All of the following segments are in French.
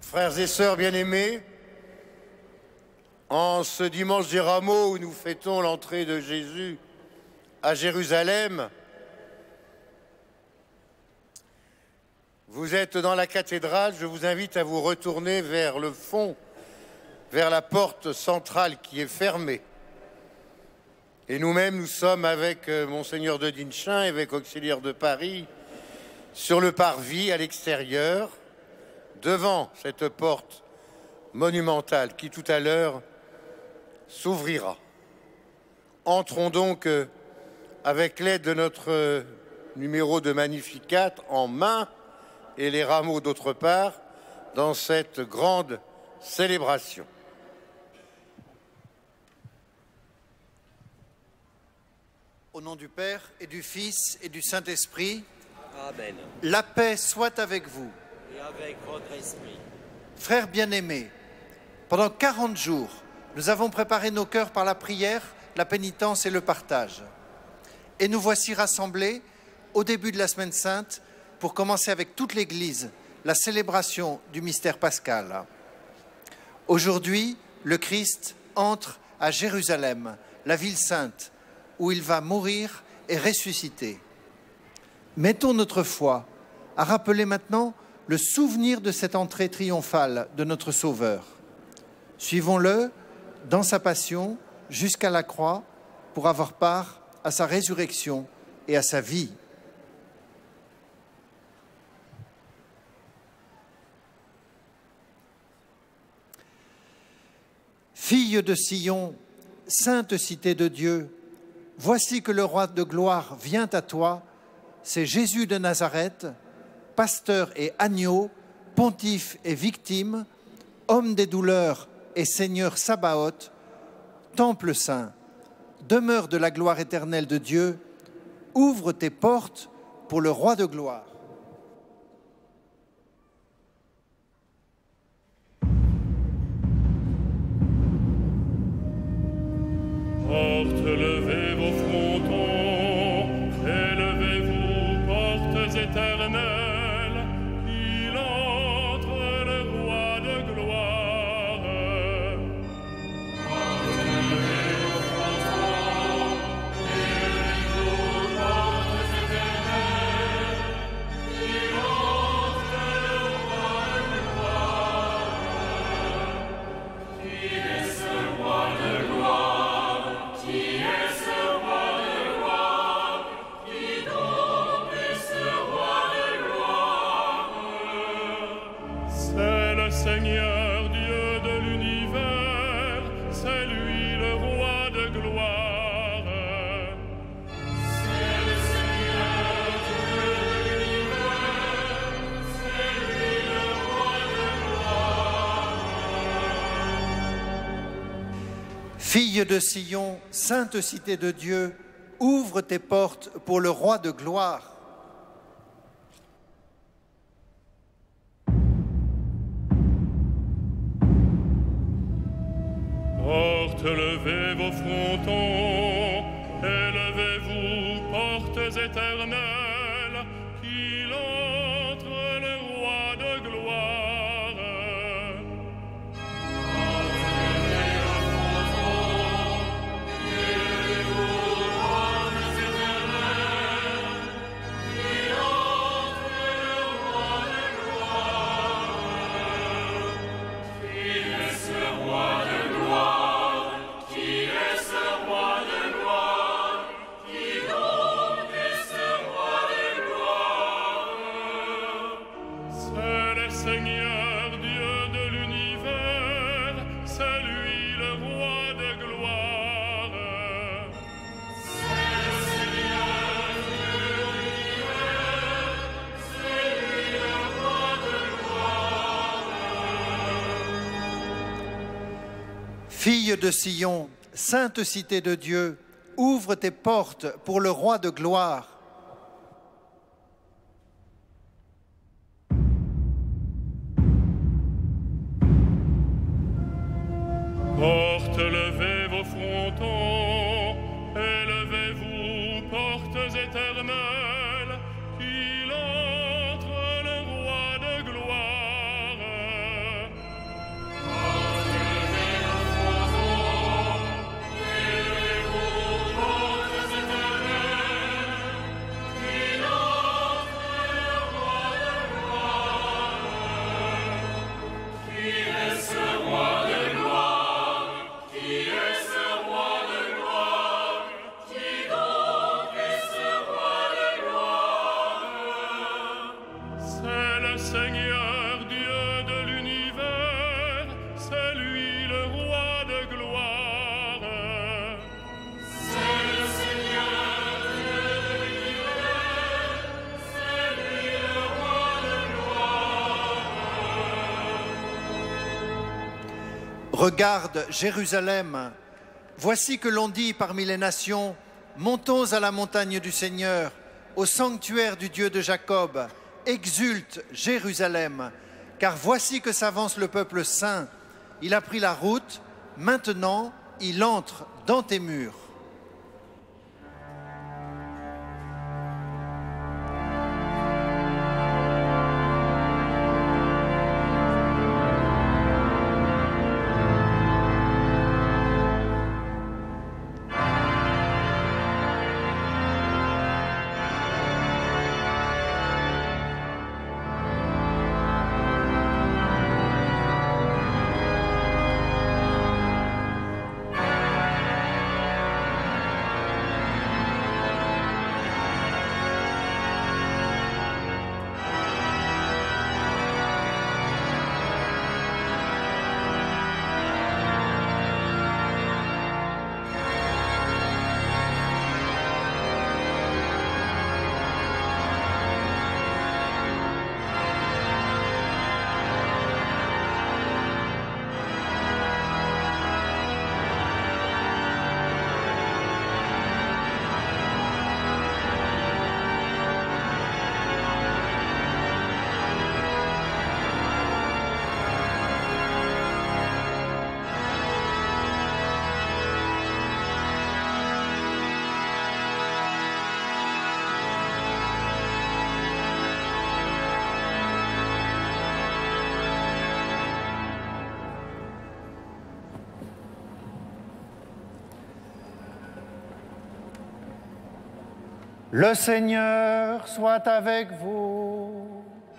Frères et sœurs bien-aimés, en ce dimanche des Rameaux où nous fêtons l'entrée de Jésus à Jérusalem, vous êtes dans la cathédrale, je vous invite à vous retourner vers le fond, vers la porte centrale qui est fermée. Et nous-mêmes, nous sommes avec Monseigneur de Dinchin, évêque auxiliaire de Paris, sur le parvis à l'extérieur, devant cette porte monumentale qui tout à l'heure s'ouvrira. Entrons donc avec l'aide de notre numéro de Magnificat en main et les rameaux d'autre part dans cette grande célébration. Au nom du Père et du Fils et du Saint-Esprit, Amen. La paix soit avec vous. Et avec votre esprit. Frères bien-aimés, pendant 40 jours, nous avons préparé nos cœurs par la prière, la pénitence et le partage. Et nous voici rassemblés au début de la Semaine Sainte pour commencer avec toute l'Église la célébration du mystère pascal. Aujourd'hui, le Christ entre à Jérusalem, la ville sainte, où il va mourir et ressusciter. Mettons notre foi à rappeler maintenant le souvenir de cette entrée triomphale de notre Sauveur. Suivons-le dans sa passion jusqu'à la croix pour avoir part à sa résurrection et à sa vie. Fille de Sion, sainte cité de Dieu, voici que le roi de gloire vient à toi, c'est Jésus de Nazareth, pasteur et agneau, pontife et victime, homme des douleurs et Seigneur Sabaoth, temple saint, demeure de la gloire éternelle de Dieu, ouvre tes portes pour le roi de gloire. Portes, levez vos frontons, élevez-vous, portes éternelles, il entre le roi de gloire. Portes, levez vos frontons, élevez-vous, portes éternelles, il entre le roi de gloire. Qui est ce roi de gloire? Seigneur Dieu de l'univers, c'est lui le roi de gloire. C'est le Seigneur Dieu de l'univers, c'est lui le roi de gloire. Fille de Sion, sainte cité de Dieu, ouvre tes portes pour le roi de gloire. Portes, levez vos frontons, élevez-vous, portes éternelles, qu'il entre le roi de gloire. Portes, levez vos frontons, élevez-vous, portes éternelles, qu'il entre le roi de gloire. Qui est ce roi de gloire? Seigneur Dieu de l'univers, c'est lui le roi de gloire. C'est le Seigneur Dieu de l'univers, c'est lui le roi de gloire. Fille de Sion, sainte cité de Dieu, ouvre tes portes pour le roi de gloire. Portes, levez vos frontons, élevez-vous, portes éternelles, qu'il entre le roi de gloire. Seigneur Dieu de l'univers, c'est lui le roi de gloire. C'est le Seigneur Dieu de l'univers, c'est lui le roi de gloire. Regarde Jérusalem, voici que l'on dit parmi les nations, montons à la montagne du Seigneur, au sanctuaire du Dieu de Jacob. Exulte Jérusalem, car voici que s'avance le peuple saint. Il a pris la route, maintenant il entre dans tes murs. Le Seigneur soit avec vous.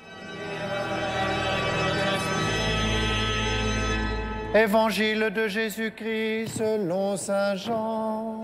Évangile de Jésus-Christ selon saint Jean.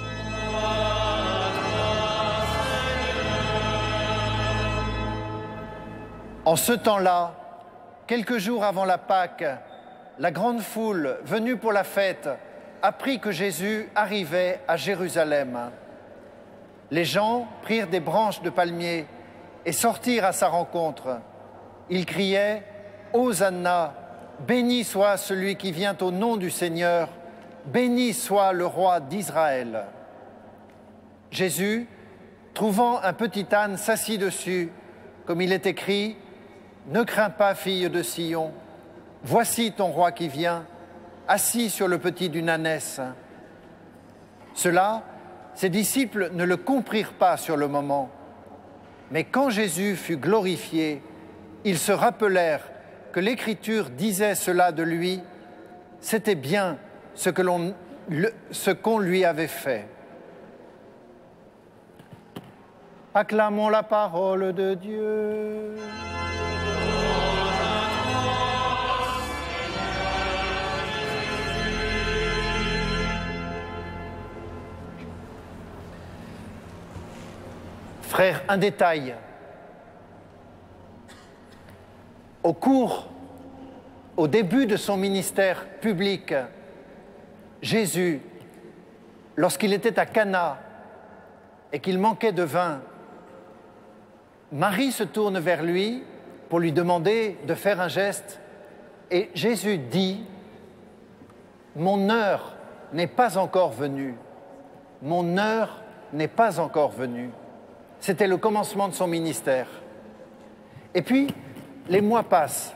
En ce temps-là, quelques jours avant la Pâque, la grande foule venue pour la fête apprit que Jésus arrivait à Jérusalem. Les gens prirent des branches de palmier et sortirent à sa rencontre. Ils criaient « Hosanna, béni soit celui qui vient au nom du Seigneur, béni soit le roi d'Israël. » Jésus, trouvant un petit âne, s'assit dessus, comme il est écrit « Ne crains pas, fille de Sion, voici ton roi qui vient, assis sur le petit d'une ânesse. » Cela, ses disciples ne le comprirent pas sur le moment. Mais quand Jésus fut glorifié, ils se rappelèrent que l'Écriture disait cela de lui. C'était bien ce qu'on lui avait fait. Acclamons la parole de Dieu. Frères, un détail. Au début de son ministère public, Jésus, lorsqu'il était à Cana et qu'il manquait de vin, Marie se tourne vers lui pour lui demander de faire un geste et Jésus dit « Mon heure n'est pas encore venue. Mon heure n'est pas encore venue. » C'était le commencement de son ministère. Et puis, les mois passent.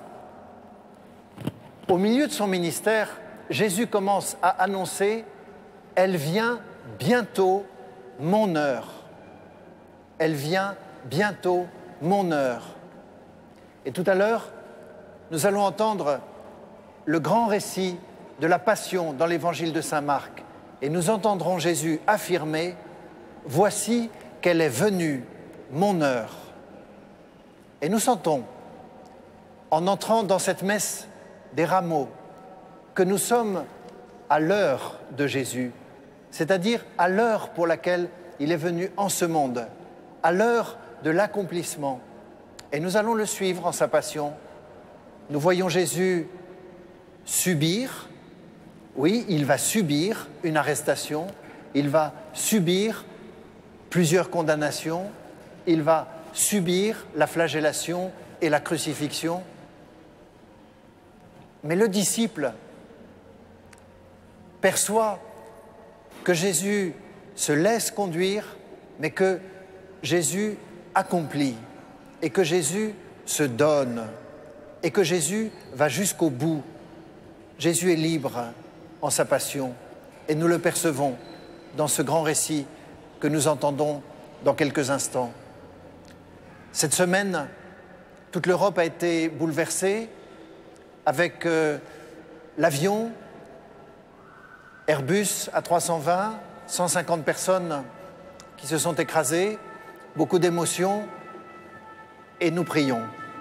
Au milieu de son ministère, Jésus commence à annoncer « Elle vient bientôt mon heure. Elle vient bientôt mon heure. » Et tout à l'heure, nous allons entendre le grand récit de la Passion dans l'évangile de saint Marc. Et nous entendrons Jésus affirmer « Voici qu'elle est venue, mon heure. » Et nous sentons, en entrant dans cette messe des rameaux, que nous sommes à l'heure de Jésus, c'est-à-dire à l'heure pour laquelle il est venu en ce monde, à l'heure de l'accomplissement. Et nous allons le suivre en sa passion. Nous voyons Jésus subir, oui, il va subir une arrestation, il va subir plusieurs condamnations, il va subir la flagellation et la crucifixion. Mais le disciple perçoit que Jésus se laisse conduire, mais que Jésus accomplit, et que Jésus se donne, et que Jésus va jusqu'au bout. Jésus est libre en sa passion, et nous le percevons dans ce grand récit que nous entendons dans quelques instants. Cette semaine, toute l'Europe a été bouleversée avec l'avion Airbus A320, 150 personnes qui se sont écrasées, beaucoup d'émotions, et nous prions.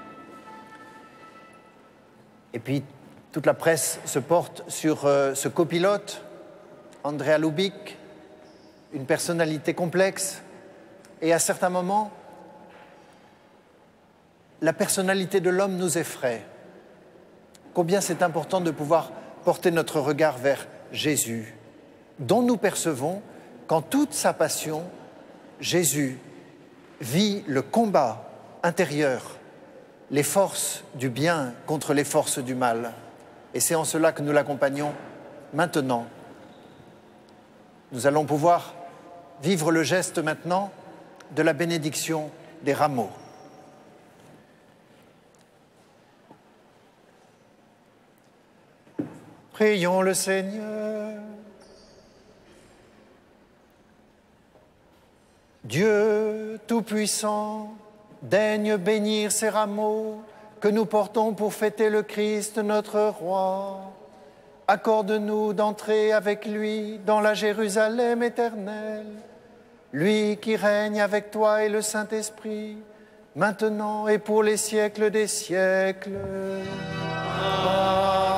Et puis, toute la presse se porte sur ce copilote, Andrea Lubich, une personnalité complexe, et à certains moments, la personnalité de l'homme nous effraie. Combien c'est important de pouvoir porter notre regard vers Jésus, dont nous percevons qu'en toute sa passion, Jésus vit le combat intérieur, les forces du bien contre les forces du mal. Et c'est en cela que nous l'accompagnons maintenant. Nous allons pouvoir vivre le geste maintenant de la bénédiction des rameaux. Prions le Seigneur. Dieu Tout-Puissant, daigne bénir ces rameaux que nous portons pour fêter le Christ, notre Roi. Accorde-nous d'entrer avec lui dans la Jérusalem éternelle, lui qui règne avec toi et le Saint-Esprit, maintenant et pour les siècles des siècles. Amen.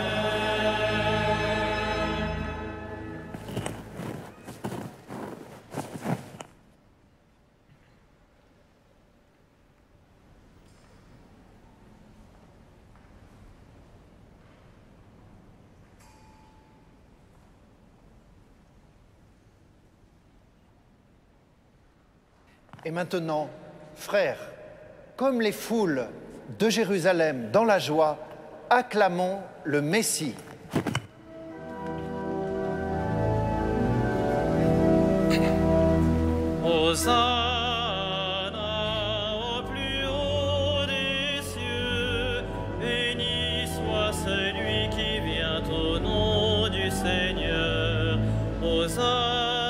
Et maintenant, frères, comme les foules de Jérusalem dans la joie, acclamons le Messie. Hosanna au plus haut des cieux, béni soit celui qui vient au nom du Seigneur. Hosanna.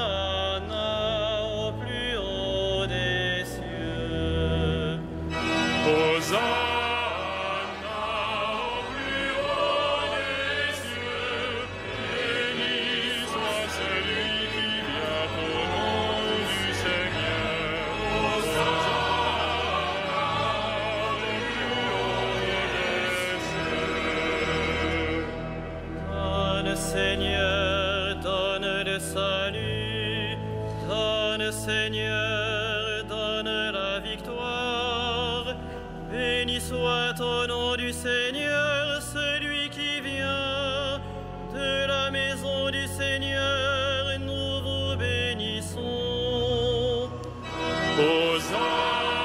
Seigneur, donne le salut, donne Seigneur, donne la victoire. Béni soit au nom du Seigneur, celui qui vient de la maison du Seigneur, nous vous bénissons. Hosanna.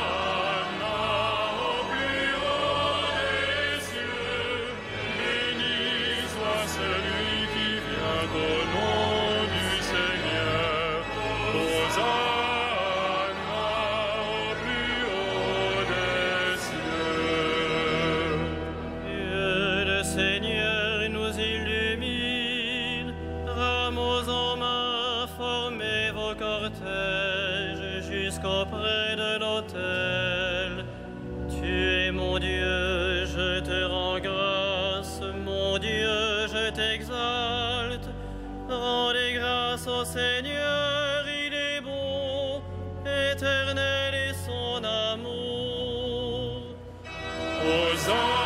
Seigneur nous illumine, rameaux en main, formez vos cortèges jusqu'auprès de l'autel. Tu es mon Dieu, je te rends grâce, mon Dieu, je t'exalte. Rendez grâce au Seigneur, il est bon, éternel est son amour. Hosanna.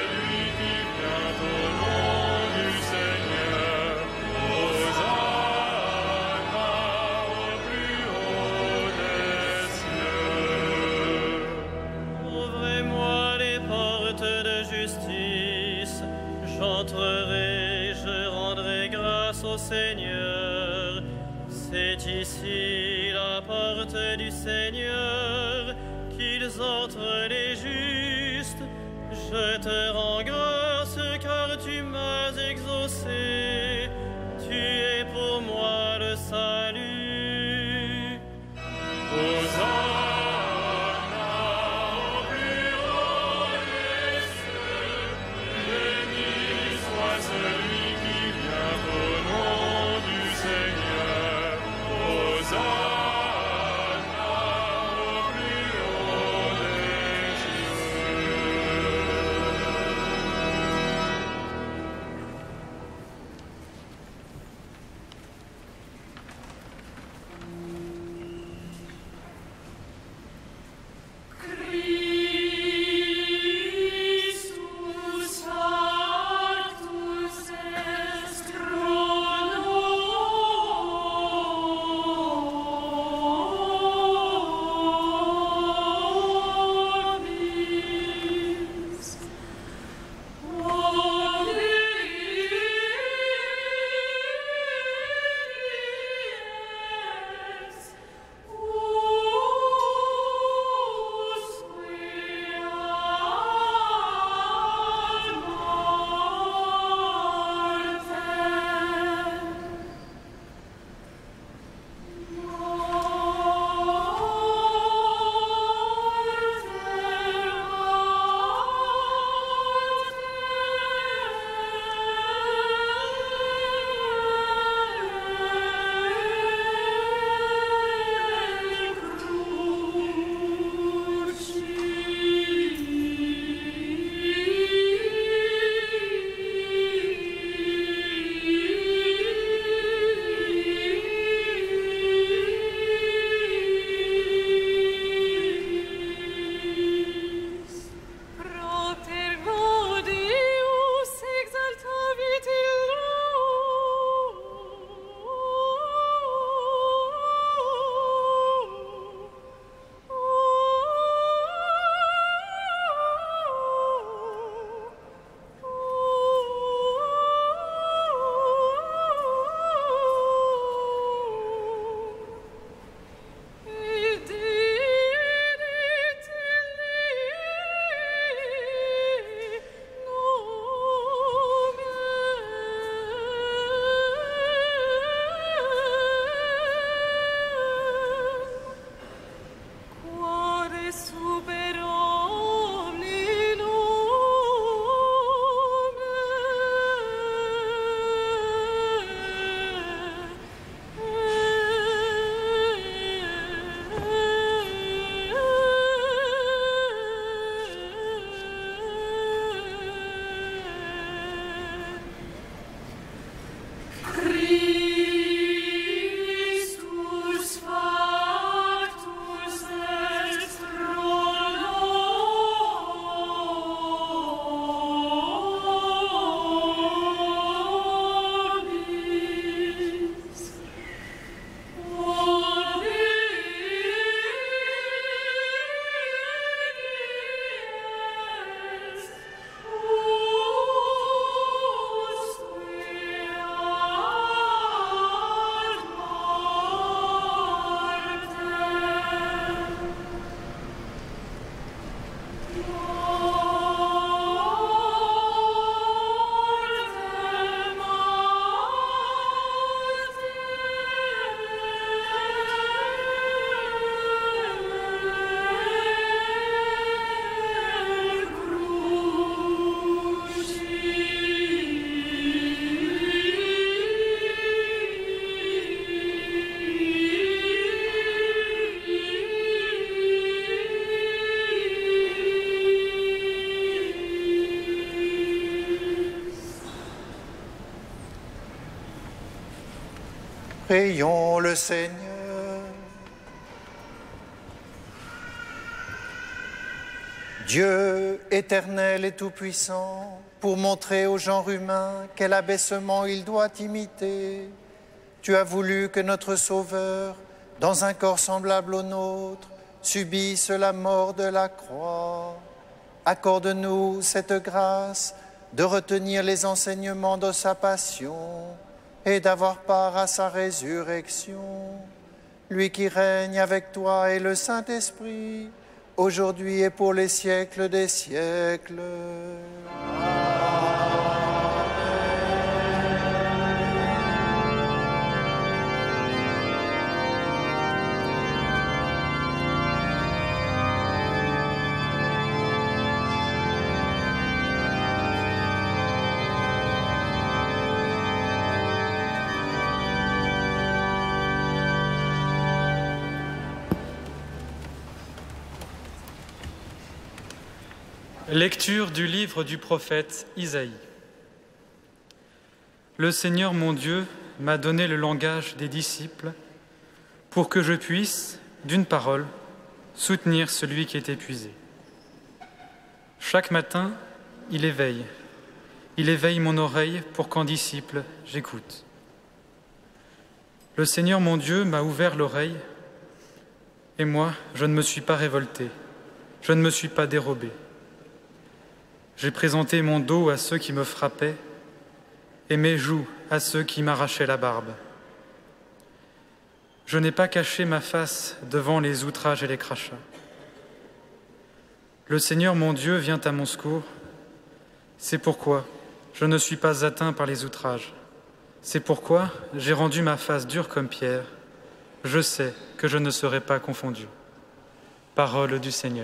Celui qui vient au nom du Seigneur, Hosanna. Seigneur. C'est ici la porte du Seigneur, qu'ils entrent les justes. Je te rends grâce car tu m'as exaucé. Tu es pour moi le salut. Hosanna au plus haut des cieux. Béni soit celui qui vient au nom du Seigneur. Hosanna au plus haut des cieux. Christus factus est pro nobis. Propter gaudius exaltavit Quare super omni Christus factus est Prions le Seigneur. Dieu éternel et tout-puissant, pour montrer au genre humain quel abaissement il doit imiter, tu as voulu que notre Sauveur, dans un corps semblable au nôtre, subisse la mort de la croix. Accorde-nous cette grâce de retenir les enseignements de sa passion et d'avoir part à sa résurrection. Lui qui règne avec toi et le Saint-Esprit, aujourd'hui et pour les siècles des siècles. Lecture du livre du prophète Isaïe. Le Seigneur mon Dieu m'a donné le langage des disciples pour que je puisse, d'une parole, soutenir celui qui est épuisé. Chaque matin, il éveille mon oreille pour qu'en disciple, j'écoute. Le Seigneur mon Dieu m'a ouvert l'oreille et moi, je ne me suis pas révolté, je ne me suis pas dérobé. J'ai présenté mon dos à ceux qui me frappaient et mes joues à ceux qui m'arrachaient la barbe. Je n'ai pas caché ma face devant les outrages et les crachats. Le Seigneur mon Dieu vient à mon secours. C'est pourquoi je ne suis pas atteint par les outrages. C'est pourquoi j'ai rendu ma face dure comme pierre. Je sais que je ne serai pas confondu. Parole du Seigneur.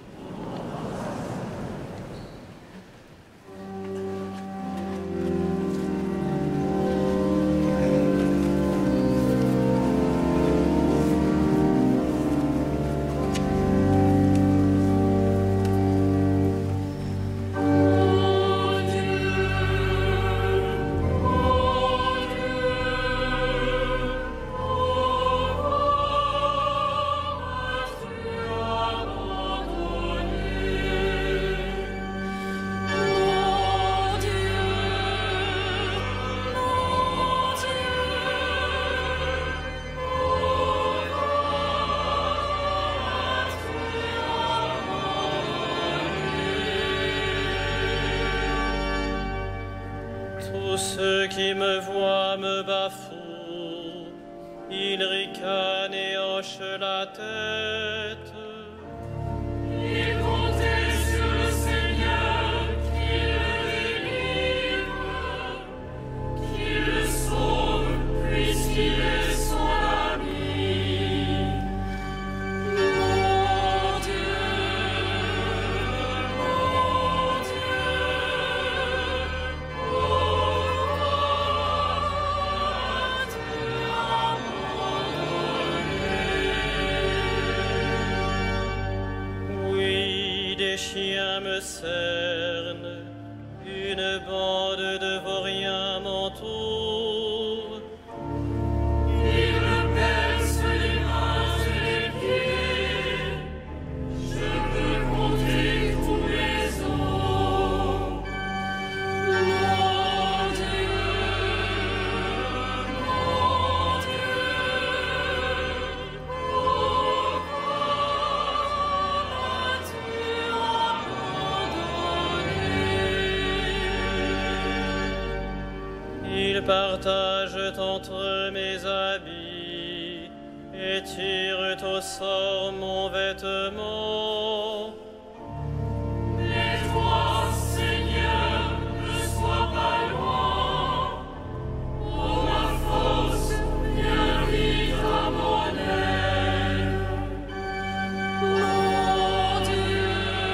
Tous ceux qui me voient me bafouent, ils ricanent et hochent la tête. Ils comptaient sur le Seigneur qui le délivre, qui le sauve puisqu'il est son ami. Mon Dieu, mon Dieu, Des chiens me cernent, une bande de vauriens m'entoure. ils me percent les mains et les pieds, je peux compter tous les os. Mon Dieu, Ils partagent entre mes habits et tirent au sort mon vêtement. mais toi, Seigneur, ne sois pas loin. Oh, ma force, viens vite à mon aide. Mon Dieu,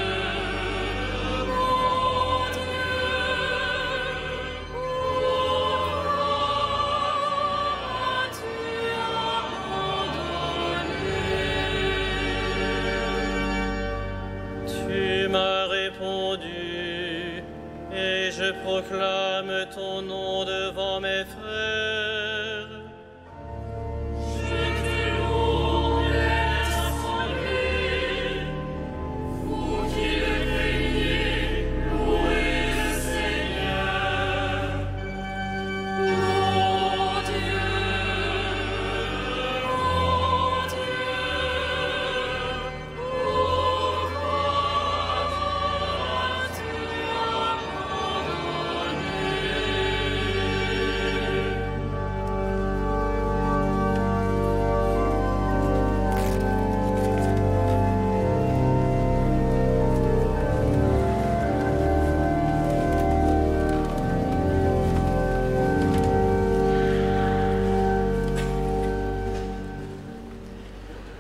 Tu m'as répondu et je proclame ton nom devant mes frères. je te loue les assemblées. Vous qui le craignez, louez le Seigneur. Mon Dieu,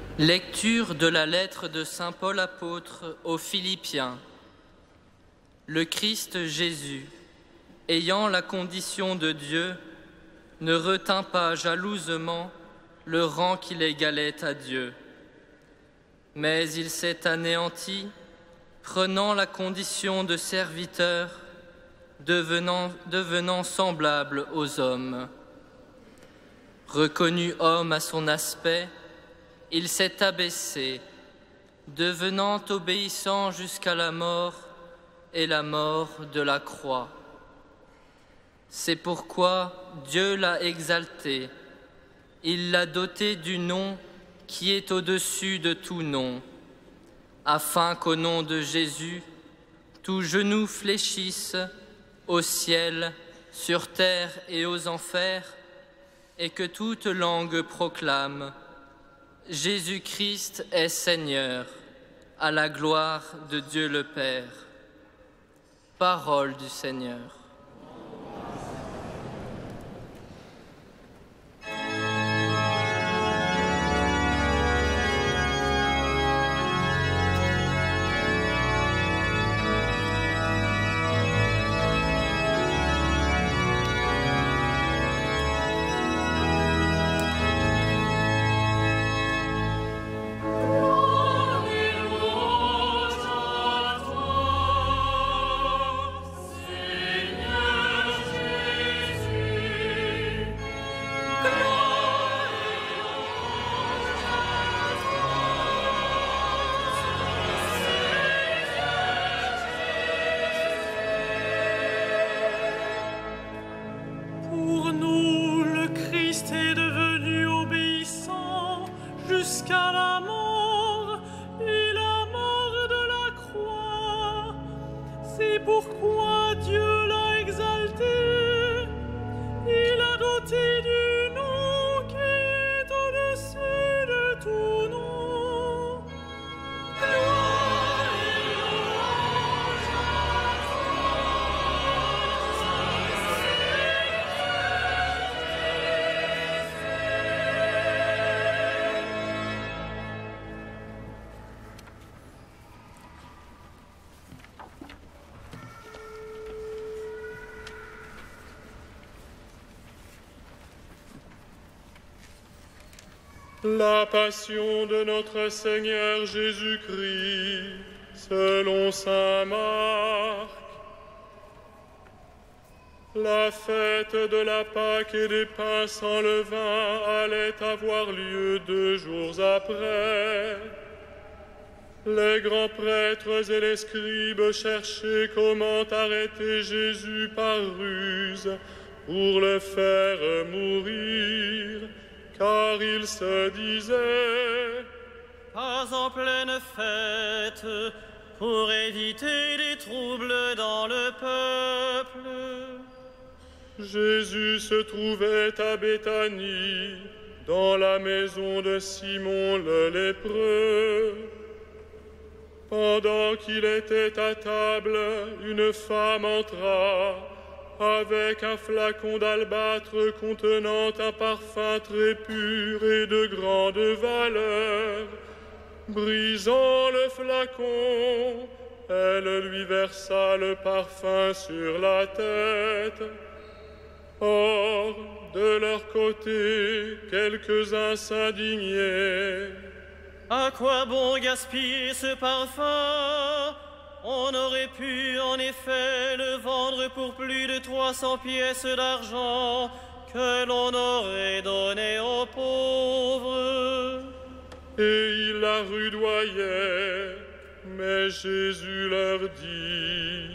Lecture de la lettre de saint Paul apôtre aux Philippiens. Le Christ Jésus, ayant la condition de Dieu, ne retint pas jalousement le rang qu'il égalait à Dieu. Mais il s'est anéanti, prenant la condition de serviteur, devenant semblable aux hommes. Reconnu homme à son aspect, il s'est abaissé, devenant obéissant jusqu'à la mort et la mort de la croix. C'est pourquoi Dieu l'a exalté. Il l'a doté du nom qui est au-dessus de tout nom, afin qu'au nom de Jésus, tout genou fléchisse au ciel, sur terre et aux enfers, et que toute langue proclame: Jésus-Christ est Seigneur, à la gloire de Dieu le Père. Parole du Seigneur. La passion de notre Seigneur Jésus-Christ, selon saint Marc. La fête de la Pâque et des pains sans levain allait avoir lieu 2 jours après. Les grands prêtres et les scribes cherchaient comment arrêter Jésus par ruse pour le faire mourir, car il se disait: pas en pleine fête, pour éviter des troubles dans le peuple. Jésus se trouvait à Béthanie, dans la maison de Simon le lépreux. Pendant qu'il était à table, une femme entra avec un flacon d'albâtre contenant un parfum très pur et de grande valeur. Brisant le flacon, elle lui versa le parfum sur la tête. Or, de leur côté, quelques-uns s'indignaient. À quoi bon gaspiller ce parfum? On aurait pu en effet le vendre pour plus de 300 pièces d'argent que l'on aurait donné aux pauvres. Et ils la rudoyaient, mais Jésus leur dit: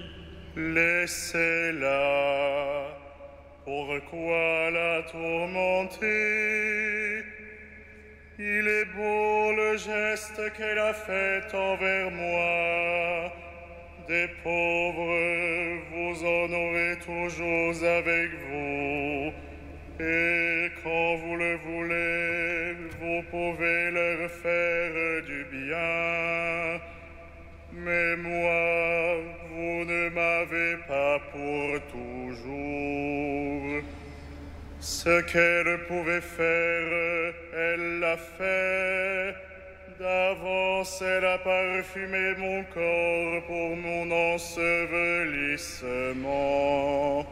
laissez-la, pourquoi la tourmenter? Il est beau le geste qu'elle a fait envers moi. Des pauvres, vous en aurez toujours avec vous. Et quand vous le voulez, vous pouvez leur faire du bien. Mais moi, vous ne m'avez pas pour toujours. Ce qu'elle pouvait faire, elle l'a fait. celle à parfumer mon corps pour mon ensevelissement.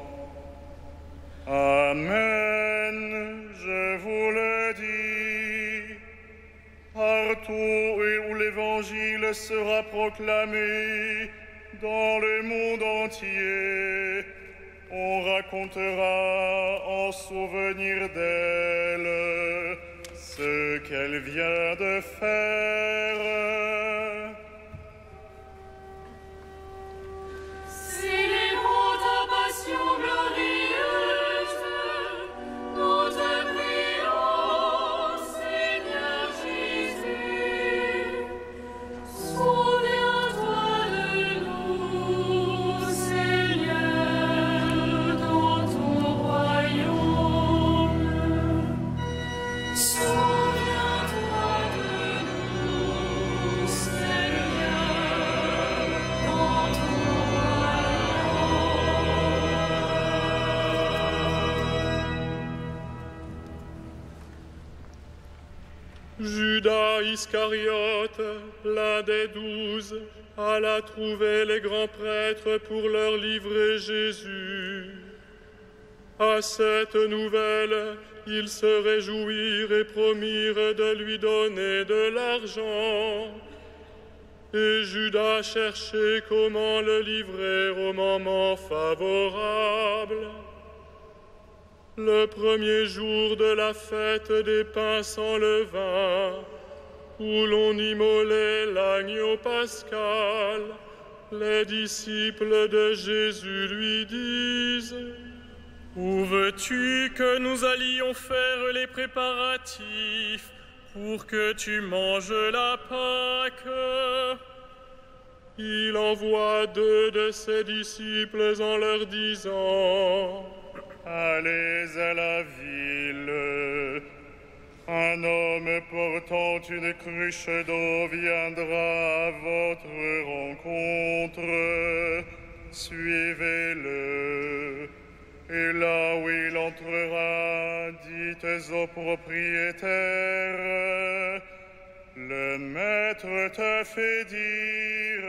Amen, je vous le dis. Partout où l'Évangile sera proclamé, dans le monde entier, on racontera en souvenir d'elle ce qu'elle vient de faire. Célébrons ta passion glorieuse, nous te prions, Seigneur Jésus. Souviens-toi de nous, Seigneur, dans ton royaume. Souviens-toi de nous, Seigneur, dans ton Judas Iscariote, l'un des 12, alla trouver les grands prêtres pour leur livrer Jésus. À cette nouvelle, ils se réjouirent et promirent de lui donner de l'argent. Et Judas cherchait comment le livrer au moment favorable. Le premier jour de la fête des pains sans levain, où l'on immolait l'agneau pascal, les disciples de Jésus lui disent: Où veux-tu que nous allions faire les préparatifs pour que tu manges la Pâque? Il envoie 2 de ses disciples en leur disant: Allez à la ville. Un homme portant une cruche d'eau viendra à votre rencontre. Suivez-le. Et là où il entrera, dites au propriétaire: Le maître te fait dire: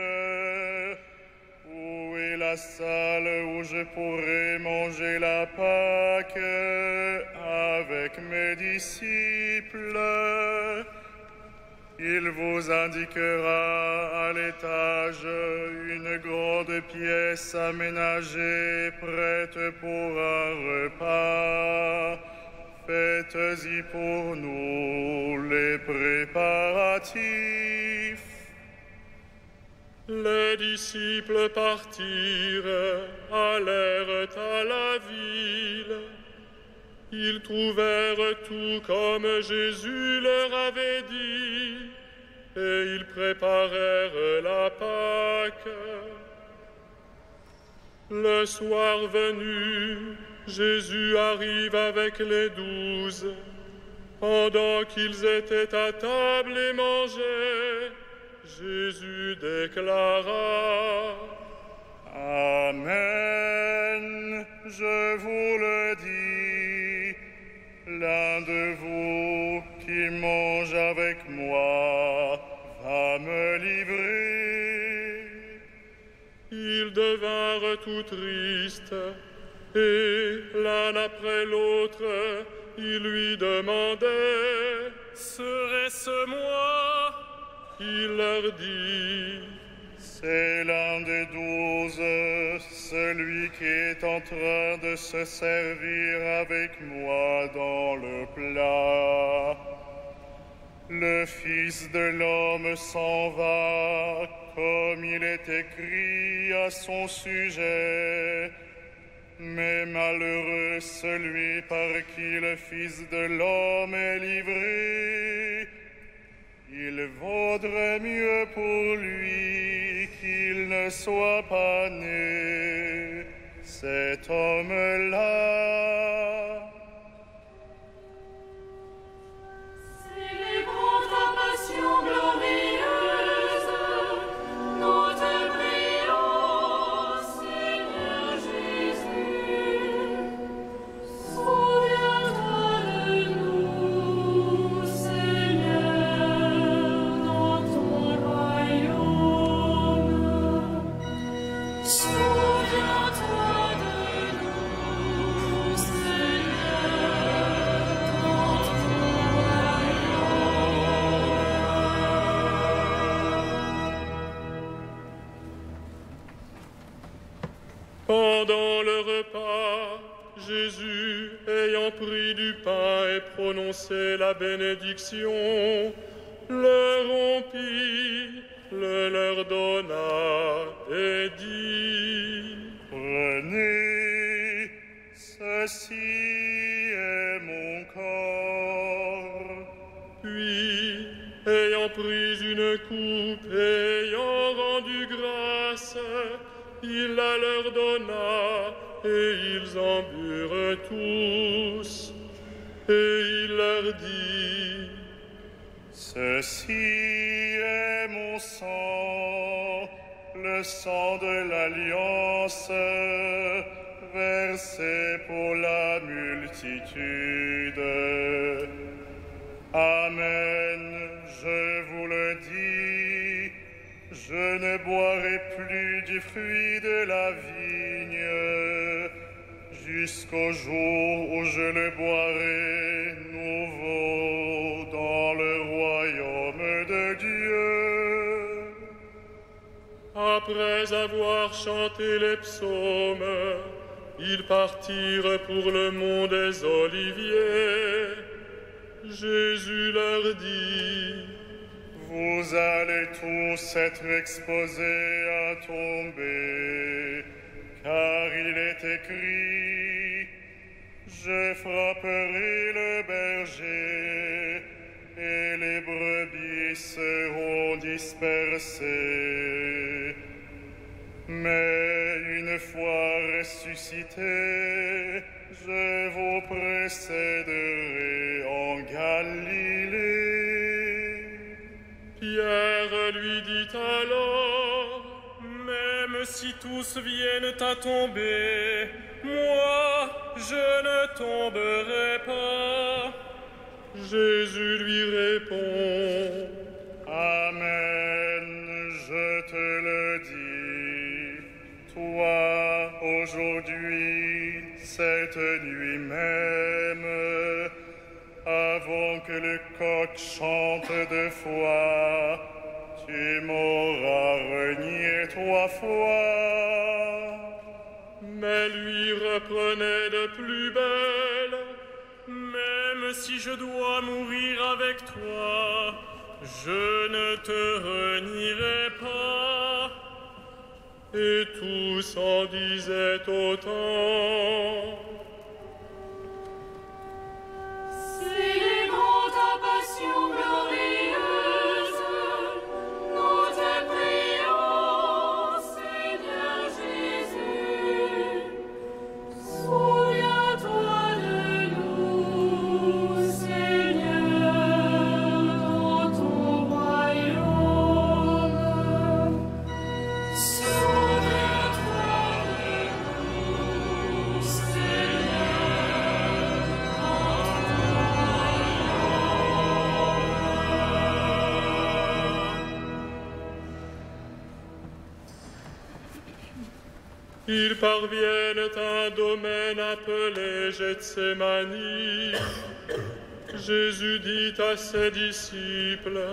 Où est la salle où je pourrai manger la Pâque avec mes disciples? Il vous indiquera à l'étage une grande pièce aménagée, prête pour un repas. Faites-y pour nous les préparatifs. Les disciples partirent, allèrent à la ville. Ils trouvèrent tout comme Jésus leur avait dit, et ils préparèrent la Pâque. Le soir venu, Jésus arrive avec les 12. Pendant qu'ils étaient à table et mangeaient, Jésus déclara: Amen, je vous le dis, l'un de vous qui mange avec moi va me livrer. Ils devinrent tout tristes, et l'un après l'autre, ils lui demandaient: Serait-ce moi? Il leur dit: C'est l'un des 12, celui qui est en train de se servir avec moi dans le plat. Le Fils de l'homme s'en va, comme il est écrit à son sujet. Mais malheureux celui par qui le Fils de l'homme est livré. Il vaudrait mieux pour lui qu'il ne soit pas né, cet homme-là. Célébrons ta passion glorieuse, nous te prions, Seigneur Jésus. Souviens-toi de nous, Seigneur, dans ton Pendant le repas, Jésus, ayant pris du pain et prononcé la bénédiction, le rompit, le leur donna et dit: Prenez, ceci est mon corps. Puis, ayant pris une coupe et ayant rendu grâce, il la leur donna, et ils en burent tous. Et il leur dit: Ceci est mon sang, le sang de l'alliance, versé pour la multitude. Amen, je vous le dis, je ne boirai plus du fruit de la vigne, jusqu'au jour où je le boirai nouveau dans le royaume de Dieu. Après avoir chanté les psaumes, ils partirent pour le mont des Oliviers. Jésus leur dit: Vous allez tous être exposés à tomber, car il est écrit: Je frapperai le berger, et les brebis seront dispersées. Mais une fois ressuscité, je vous précéderai en Galilée. Pierre lui dit alors: Même si tous viennent à tomber, moi, je ne tomberai pas. Jésus lui répond: Amen, je te le dis. Toi, aujourd'hui, cette nuit même, avant que le coq chante 2 fois, tu m'auras renié 3 fois. Mais lui reprenait de plus belle: Même si je dois mourir avec toi, je ne te renierai pas. Et tous en disaient autant. Célébrons ta passion glorieuse, nous te prions, Seigneur Jésus. Souviens-toi de nous, Seigneur, dans ton royaume. Souviens-toi de nous, Seigneur, dans ton Ils parviennent à un domaine appelé Gethsémani. Jésus dit à ses disciples: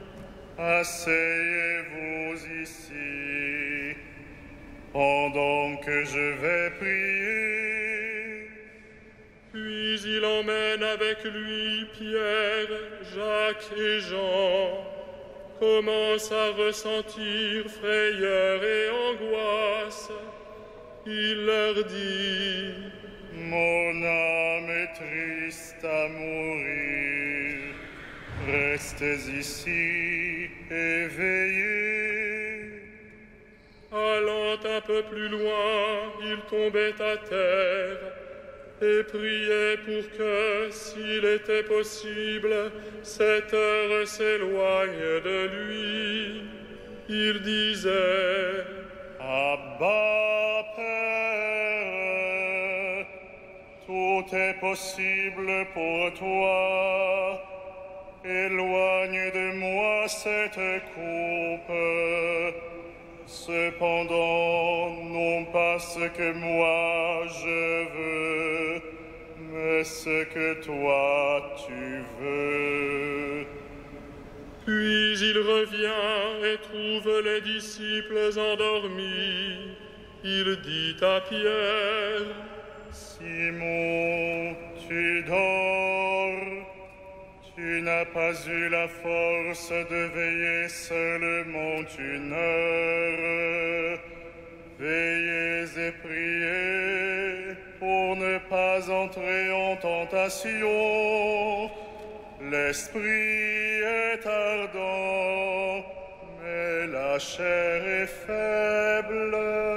Asseyez-vous ici, pendant que je vais prier. Puis il emmène avec lui Pierre, Jacques et Jean, commence à ressentir frayeur et angoisse. Il leur dit: Mon âme est triste à mourir. Restez ici et veillez. Allant un peu plus loin, il tombait à terre et priait pour que, s'il était possible, cette heure s'éloigne de lui. Il disait: Abba, Père, tout est possible pour toi. Éloigne de moi cette coupe. Cependant, non pas ce que moi je veux, mais ce que toi tu veux. Puis il revient et trouve les disciples endormis. il dit à Pierre, Simon, tu dors, tu n'as pas eu la force de veiller seulement une heure. Veillez et priez pour ne pas entrer en tentation. L'esprit est ardent, mais la chair est faible.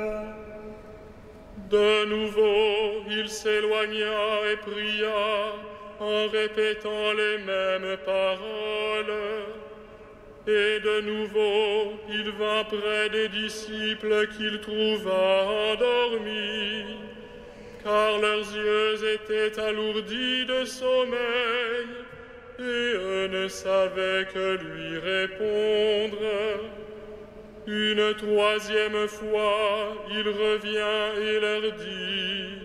De nouveau, il s'éloigna et pria en répétant les mêmes paroles. Et de nouveau, il vint près des disciples qu'il trouva endormis, car leurs yeux étaient alourdis de sommeil, et eux ne savaient que lui répondre. Une troisième fois, il revient et leur dit,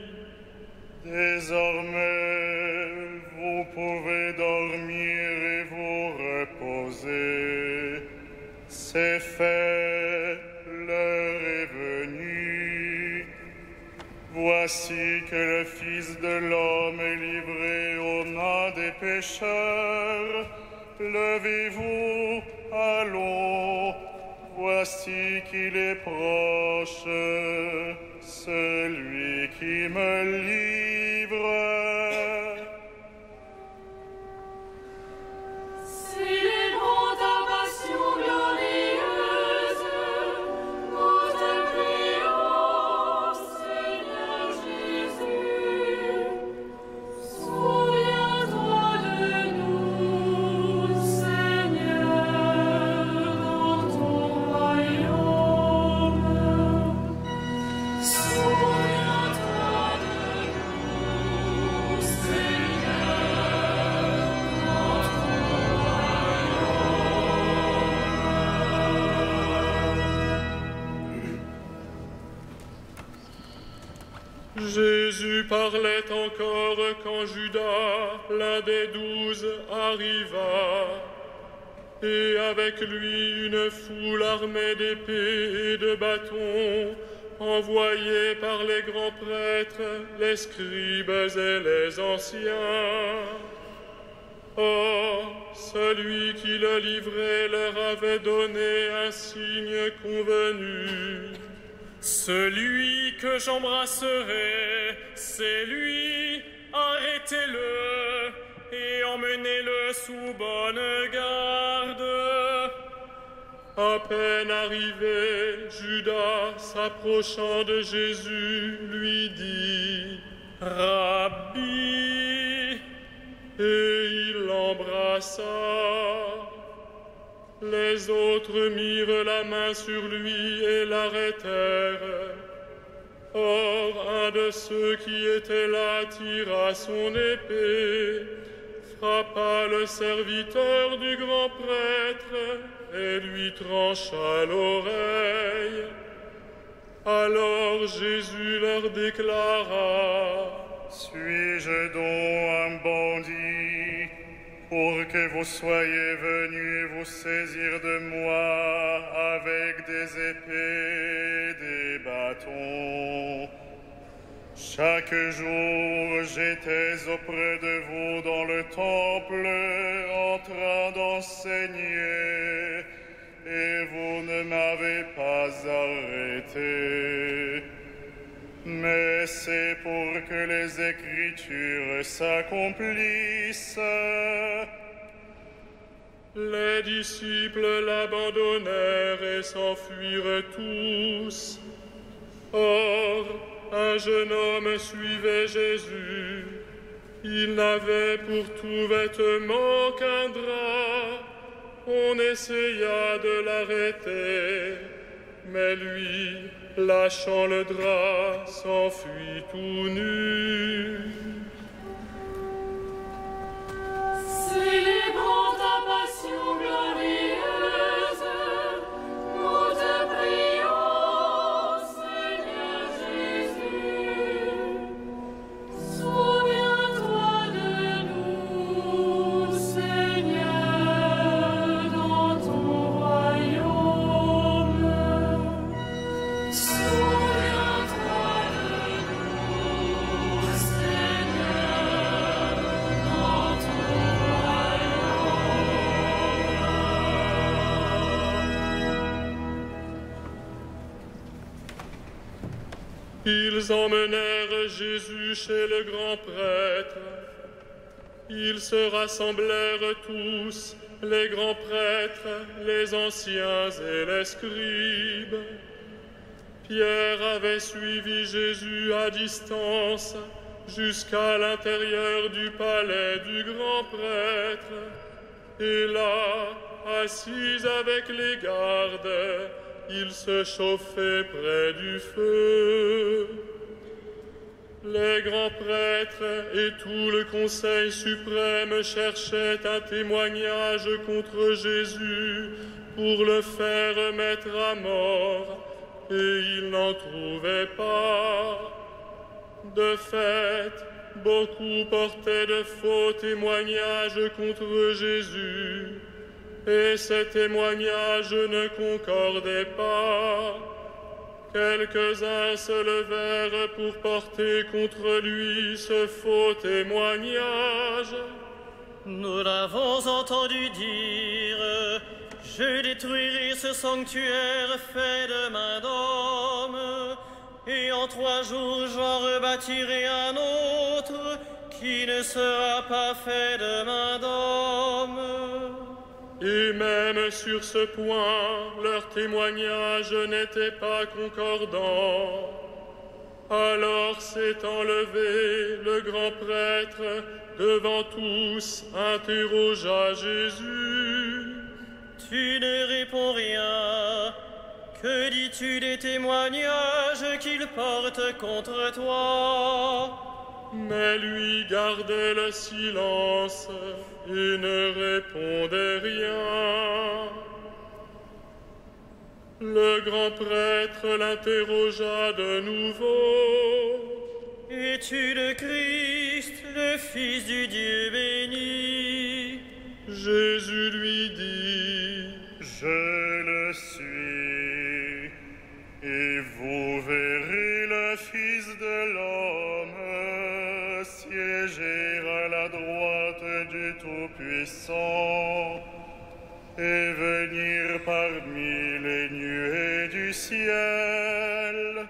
Désormais, vous pouvez dormir et vous reposer. C'est fait, l'heure est venue. Voici que le Fils de l'homme est livré aux mains des pécheurs. Levez-vous, allons. Voici qu'il est proche, celui qui me livre. Célébrons ta passion glorieuse, nous te prions, Seigneur Jésus. Souviens-toi de nous, Seigneur, dans ton royaume. Souviens-toi de nous, Seigneur, dans ton Jésus parlait encore quand Judas, l'un des 12, arriva, et avec lui une foule armée d'épées et de bâtons, envoyés par les grands prêtres, les scribes et les anciens. Or, celui qui le livrait leur avait donné un signe convenu. Celui que j'embrasserai, c'est lui, arrêtez-le et emmenez-le sous bonne garde. À peine arrivé, Judas, s'approchant de Jésus, lui dit, Rabbi, et il l'embrassa. Les autres mirent la main sur lui et l'arrêtèrent. Or, un de ceux qui étaient là tira son épée, frappa le serviteur du grand prêtre et lui trancha l'oreille. Alors Jésus leur déclara, Suis-je donc un bandit pour que vous soyez venus vous saisir de moi avec des épées et des bâtons? Chaque jour, j'étais auprès de vous dans le temple en train d'enseigner, et vous ne m'avez pas arrêté. Mais c'est pour que les Écritures s'accomplissent. Les disciples l'abandonnèrent et s'enfuirent tous. Or, un jeune homme suivait Jésus. Il n'avait pour tout vêtement qu'un drap. On essaya de l'arrêter, mais lui, lâchant le drap, s'enfuit tout nu. Célébrons ta passion glorieuse, nous te prions, Seigneur Jésus. Souviens-toi de nous, Seigneur, dans ton royaume. Souviens-toi Ils emmenèrent Jésus chez le grand prêtre. Ils se rassemblèrent tous, les grands prêtres, les anciens et les scribes. Pierre avait suivi Jésus à distance jusqu'à l'intérieur du palais du grand prêtre. Et là, assis avec les gardes, il se chauffait près du feu. Les grands prêtres et tout le conseil suprême cherchaient un témoignage contre Jésus pour le faire mettre à mort, et ils n'en trouvaient pas. De fait, beaucoup portaient de faux témoignages contre Jésus, et ces témoignages ne concordaient pas. Quelques-uns se levèrent pour porter contre lui ce faux témoignage. Nous l'avons entendu dire, je détruirai ce sanctuaire fait de main d'homme, et en 3 jours j'en rebâtirai un autre qui ne sera pas fait de main d'homme. Et même sur ce point, leur témoignage n'était pas concordant. Alors s'étant levé, le grand prêtre, devant tous, interrogea Jésus. Tu ne réponds rien. Que dis-tu des témoignages qu'ils portent contre toi? Mais lui gardait le silence et ne répondait rien. Le grand prêtre l'interrogea de nouveau. Es-tu le Christ, le Fils du Dieu béni? Jésus lui dit, je le suis, et vous verrez le Fils de l'homme siéger à la droite du Tout-Puissant et venir parmi les nuées du ciel.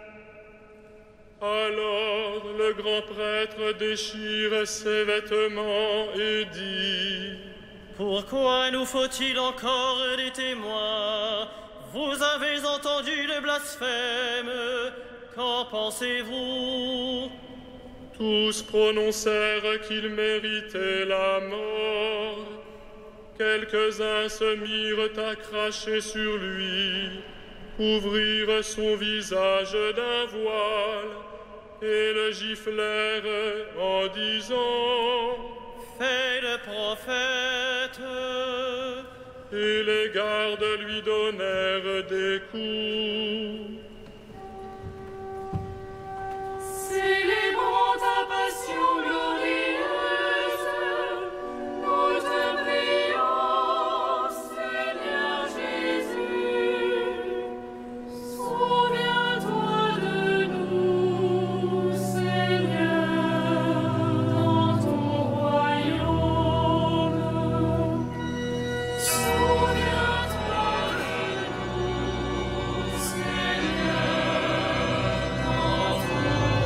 Alors le grand prêtre déchire ses vêtements et dit, pourquoi nous faut-il encore des témoins? Vous avez entendu le blasphème. Qu'en pensez-vous? Tous prononcèrent qu'il méritait la mort. Quelques-uns se mirent à cracher sur lui, couvrirent son visage d'un voile et le giflèrent en disant, fais le prophète. Et les gardes lui donnèrent des coups. Célébrons ta passion glorieuse, nous te prions, Seigneur Jésus. Souviens-toi de nous, Seigneur, dans ton royaume. Souviens-toi de nous, Seigneur, dans ton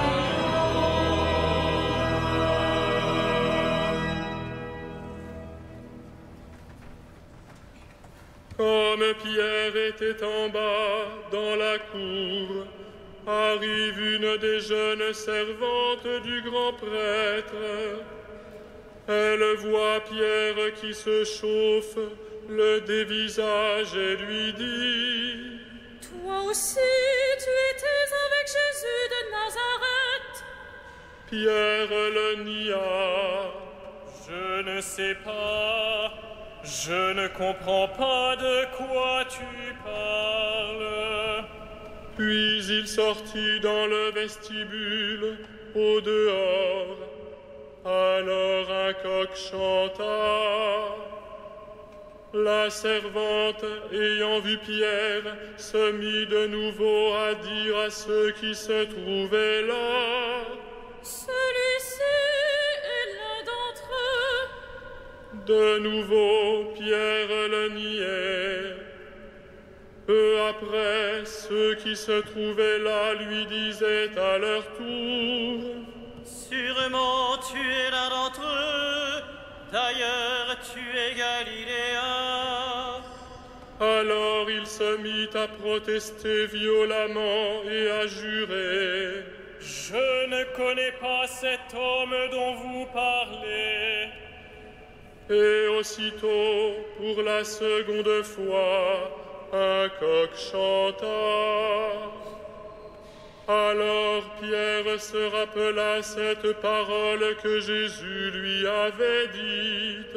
Comme Pierre était en bas dans la cour, arrive une des jeunes servantes du grand prêtre. Elle voit Pierre qui se chauffe, le dévisage et lui dit, toi aussi, tu étais avec Jésus de Nazareth. Pierre le nia. Je ne sais pas, je ne comprends pas de quoi tu parles. Puis il sortit dans le vestibule, au dehors. Alors un coq chanta. La servante, ayant vu Pierre, se mit de nouveau à dire à ceux qui se trouvaient là, Celui-ci est l'un d'entre eux. De nouveau, Pierre le niait. Peu après, ceux qui se trouvaient là lui disaient à leur tour: Sûrement tu es l'un d'entre eux, d'ailleurs tu es Galiléen. Alors il se mit à protester violemment et à jurer: Je ne connais pas cet homme dont vous parlez. Et aussitôt, pour la seconde fois, un coq chanta. Alors Pierre se rappela cette parole que Jésus lui avait dite: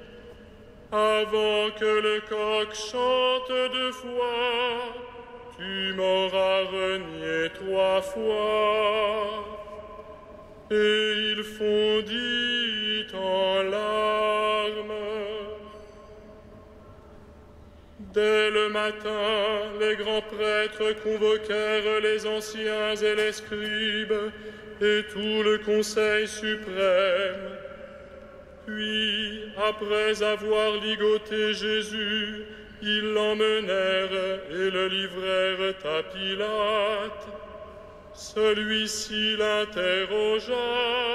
Avant que le coq chante 2 fois, tu m'auras renié 3 fois. Et il fondit en larmes. Dès le matin, les grands prêtres convoquèrent les anciens et les scribes et tout le conseil suprême. Puis, après avoir ligoté Jésus, ils l'emmenèrent et le livrèrent à Pilate. Celui-ci l'interrogea: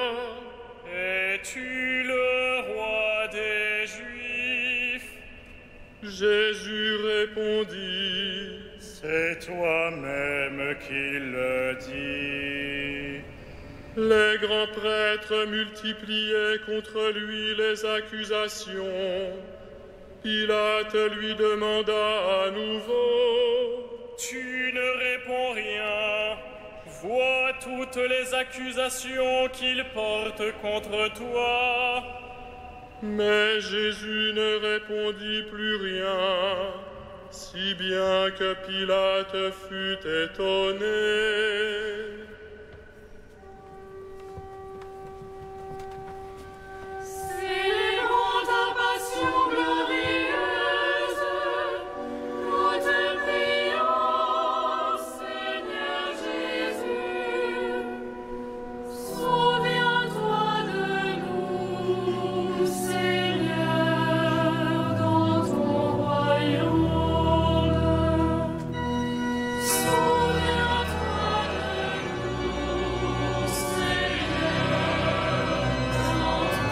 Es-tu le roi des Juifs? Jésus répondit: C'est toi-même qui le dis. Les grands prêtres multipliaient contre lui les accusations. Pilate lui demanda à nouveau: Tu ne réponds rien. Vois toutes les accusations qu'il porte contre toi. Mais Jésus ne répondit plus rien, si bien que Pilate fut étonné. Célébrons ta passion glorieuse, nous te prions, Seigneur Jésus. Souviens-toi de nous, Seigneur, dans ton royaume. Souviens-toi de nous, Seigneur, dans ton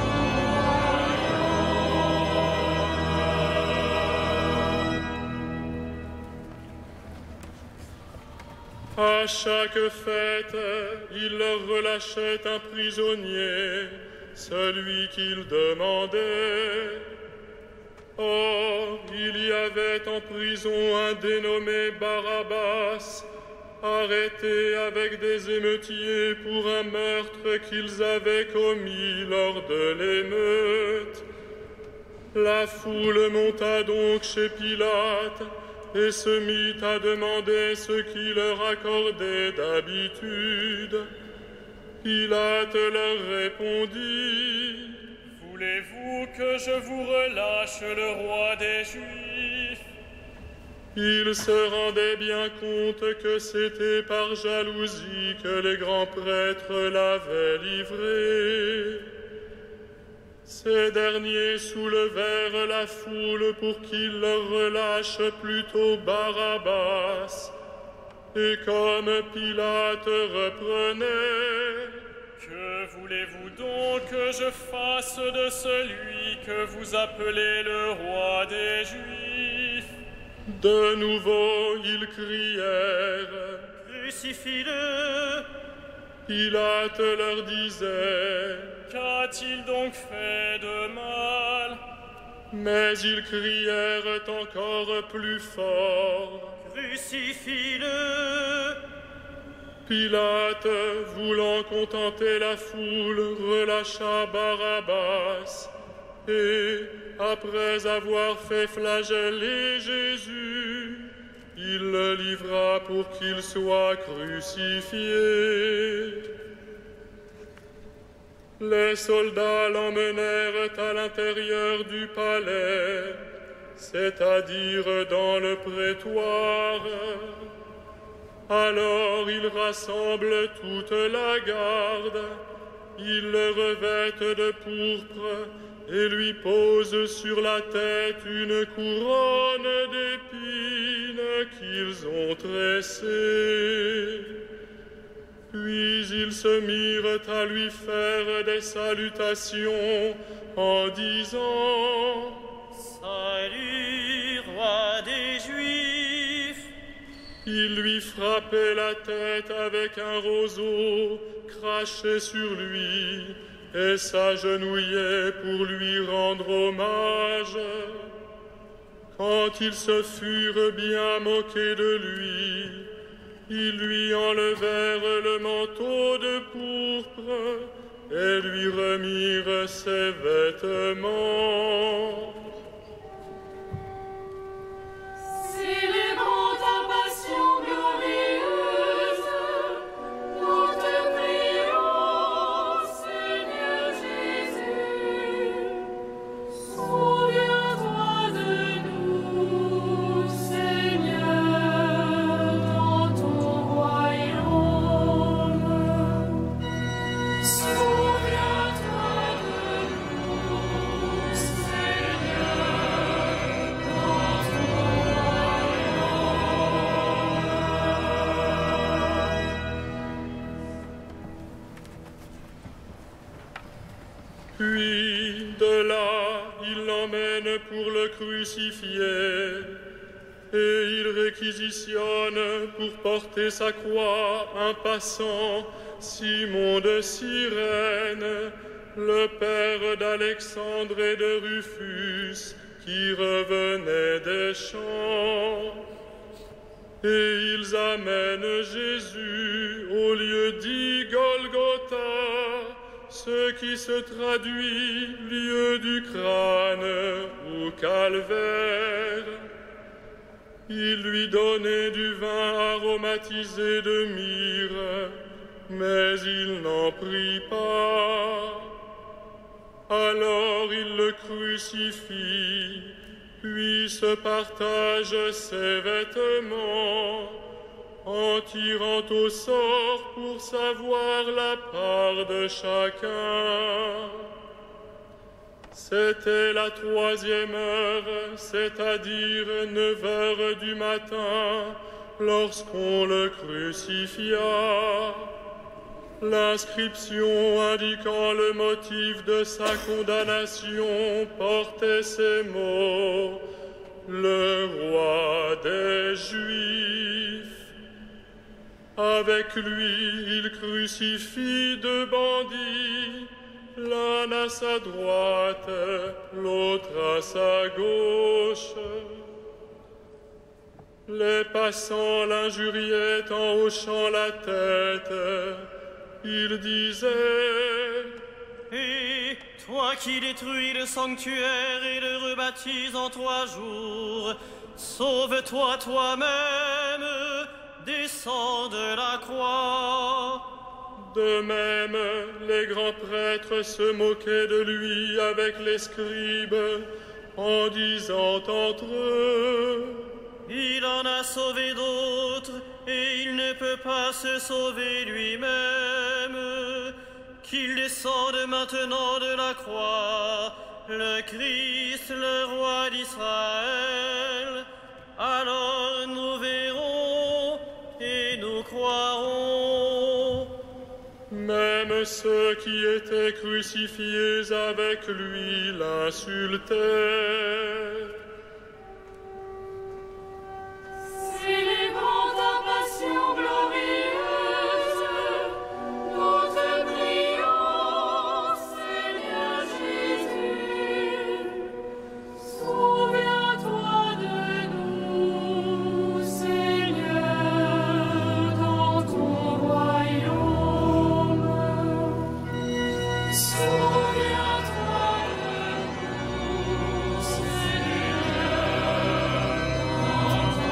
À chaque fête, il leur relâchait un prisonnier, celui qu'ils demandaient. Or, il y avait en prison un dénommé Barabbas, arrêté avec des émeutiers pour un meurtre qu'ils avaient commis lors de l'émeute. La foule monta donc chez Pilate et se mit à demander ce qu'il leur accordait d'habitude. Pilate leur répondit: Voulez-vous que je vous relâche le roi des Juifs? Il se rendait bien compte que c'était par jalousie que les grands prêtres l'avaient livré. Ces derniers soulevèrent la foule pour qu'il leur relâche plutôt Barabbas. Et comme Pilate reprenait: Que voulez-vous donc que je fasse de celui que vous appelez le roi des Juifs? De nouveau ils crièrent: Crucifie-le! Pilate leur disait: Qu'a-t-il donc fait de mal? Mais ils crièrent encore plus fort: Crucifie-le! Pilate, voulant contenter la foule, relâcha Barabbas, et, après avoir fait flageller Jésus, il le livra pour qu'il soit crucifié. Les soldats l'emmenèrent à l'intérieur du palais, c'est-à-dire dans le prétoire. Alors ils rassemblent toute la garde, ils le revêtent de pourpre et lui posent sur la tête une couronne d'épines. qu'ils ont tressé. Puis ils se mirent à lui faire des salutations en disant: Salut, roi des Juifs! Ils lui frappaient la tête avec un roseau, crachaient sur lui et s'agenouillaient pour lui rendre hommage. Quand ils se furent bien moqués de lui, ils lui enlevèrent le manteau de pourpre et lui remirent ses vêtements. Célébrons ta passion glorieuse, nous te prions, Seigneur Jésus. Souviens-toi de nous, Seigneur, dans ton royaume. Souviens-toi de nous, Seigneur, dans ton Puis de là, il l'emmène pour le crucifier, et il réquisitionne pour porter sa croix un passant, Simon de Cyrène, le père d'Alexandre et de Rufus, qui revenait des champs. Et ils amènent Jésus au lieu dit Golgotha, ce qui se traduit lieu du crâne ou calvaire. Il lui donnait du vin aromatisé de myrrhe, mais il n'en prit pas. Alors il le crucifie, puis se partage ses vêtements, en tirant au sort pour savoir la part de chacun. C'était la 3e heure, c'est-à-dire 9 heures du matin, lorsqu'on le crucifia. L'inscription indiquant le motif de sa condamnation portait ces mots: le roi des Juifs. Avec lui, il crucifie 2 bandits, l'un à sa droite, l'autre à sa gauche. Les passants l'injuriaient en hochant la tête. Ils disaient: Et toi qui détruis le sanctuaire et le rebâtis en 3 jours, sauve-toi toi-même, descends de la croix. De même, les grands prêtres se moquaient de lui avec les scribes, en disant entre eux: Il en a sauvé d'autres, et il ne peut pas se sauver lui-même. Qu'il descende maintenant de la croix, le Christ, le roi d'Israël. Alors nous verrons et nous croirons. Même ceux qui étaient crucifiés avec lui l'insultaient. Célébrons ta passion glorieuse, nous te prions, Seigneur Jésus. Souviens-toi de nous, Seigneur, dans ton royaume. Souviens-toi de nous, Seigneur, dans ton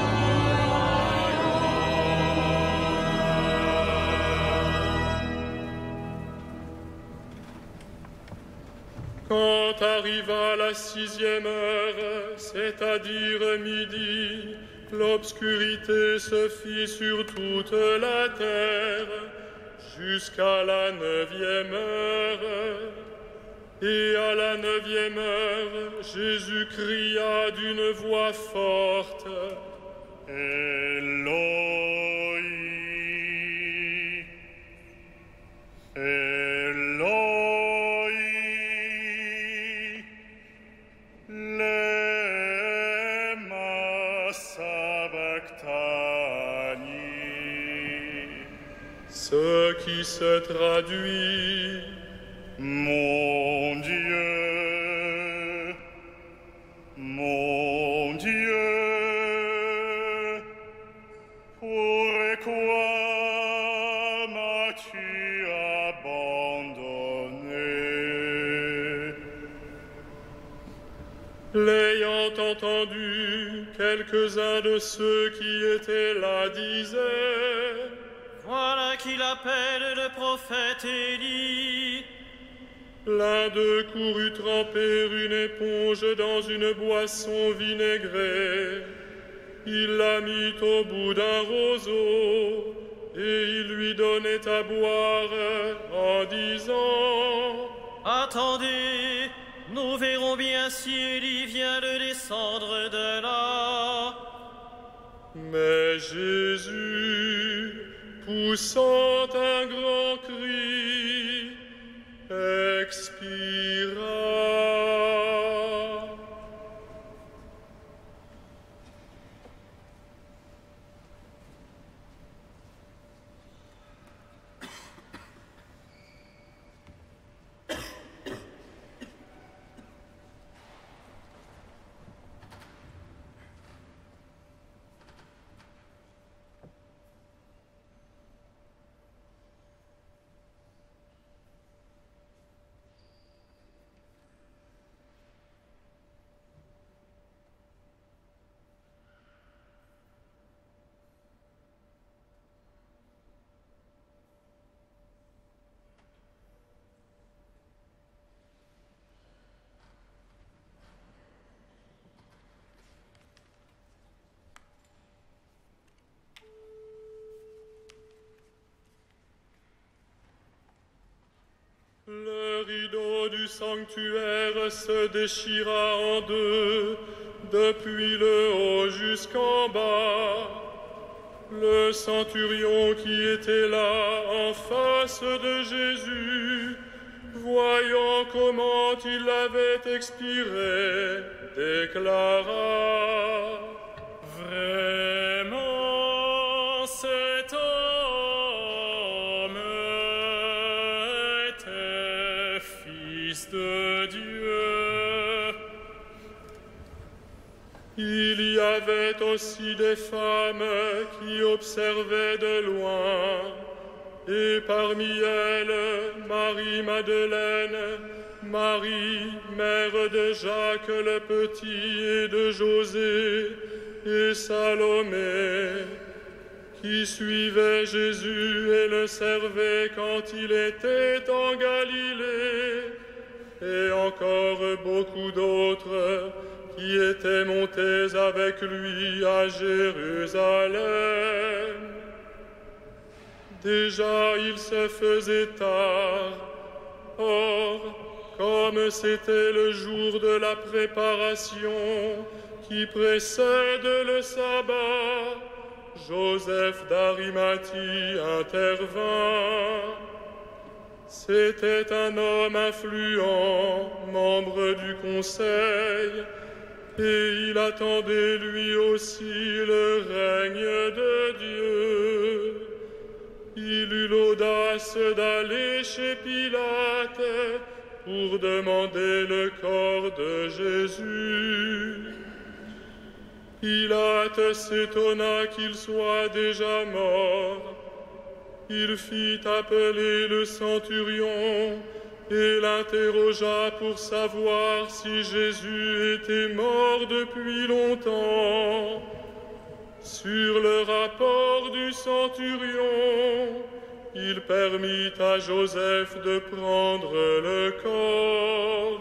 Quand arriva la 6e heure, c'est-à-dire midi, l'obscurité se fit sur toute la terre, jusqu'à la 9e heure. Et à la 9e heure, Jésus cria d'une voix forte: Ce qui se traduit, mon Dieu, pourquoi m'as-tu abandonné? L'ayant entendu, quelques-uns de ceux qui étaient là disaient: Voilà qu'il appelle le prophète Élie. L'un d'eux courut tremper une éponge dans une boisson vinaigrée. Il la mit au bout d'un roseau et il lui donnait à boire en disant: Attendez, nous verrons bien si Élie vient de descendre de là. Mais Jésus, poussant un grand cri, expira. Le rideau du sanctuaire se déchira en deux, depuis le haut jusqu'en bas. Le centurion qui était là en face de Jésus, voyant comment il avait expiré, déclara: Vraiment, cet homme était Fils de Dieu. Il y avait aussi des femmes qui observaient de loin, et parmi elles, Marie-Madeleine, Marie, mère de Jacques le Petit et de José, et Salomé, qui suivaient Jésus et le servaient quand il était en Galilée, et encore beaucoup d'autres qui étaient montés avec lui à Jérusalem. Déjà il se faisait tard. Or, comme c'était le jour de la préparation qui précède le sabbat, Joseph d'Arimathie intervint. C'était un homme influent, membre du conseil, et il attendait lui aussi le règne de Dieu. Il eut l'audace d'aller chez Pilate pour demander le corps de Jésus. Pilate s'étonna qu'il soit déjà mort. Il fit appeler le centurion et l'interrogea pour savoir si Jésus était mort depuis longtemps. Sur le rapport du centurion, il permit à Joseph de prendre le corps.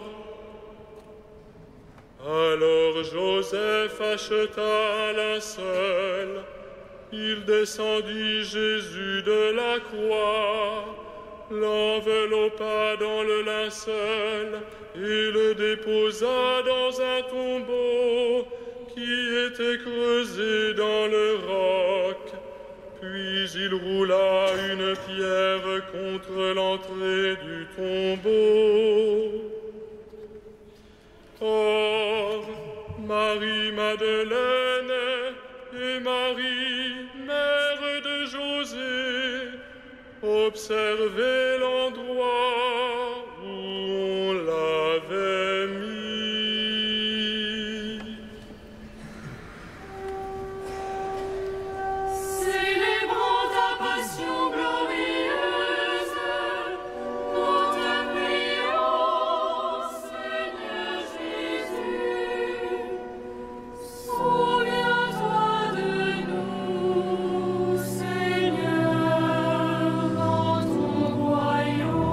Alors Joseph acheta un linceul, il descendit Jésus de la croix, l'enveloppa dans le linceul et le déposa dans un tombeau qui était creusé dans le il roula une pierre contre l'entrée du tombeau. Or, Marie-Madeleine et Marie, mère de José, observaient l'endroit où on l'avait mis. Célébrons ta passion glorieuse, nous te prions, Seigneur Jésus. Souviens-toi de nous, Seigneur, dans ton royaume.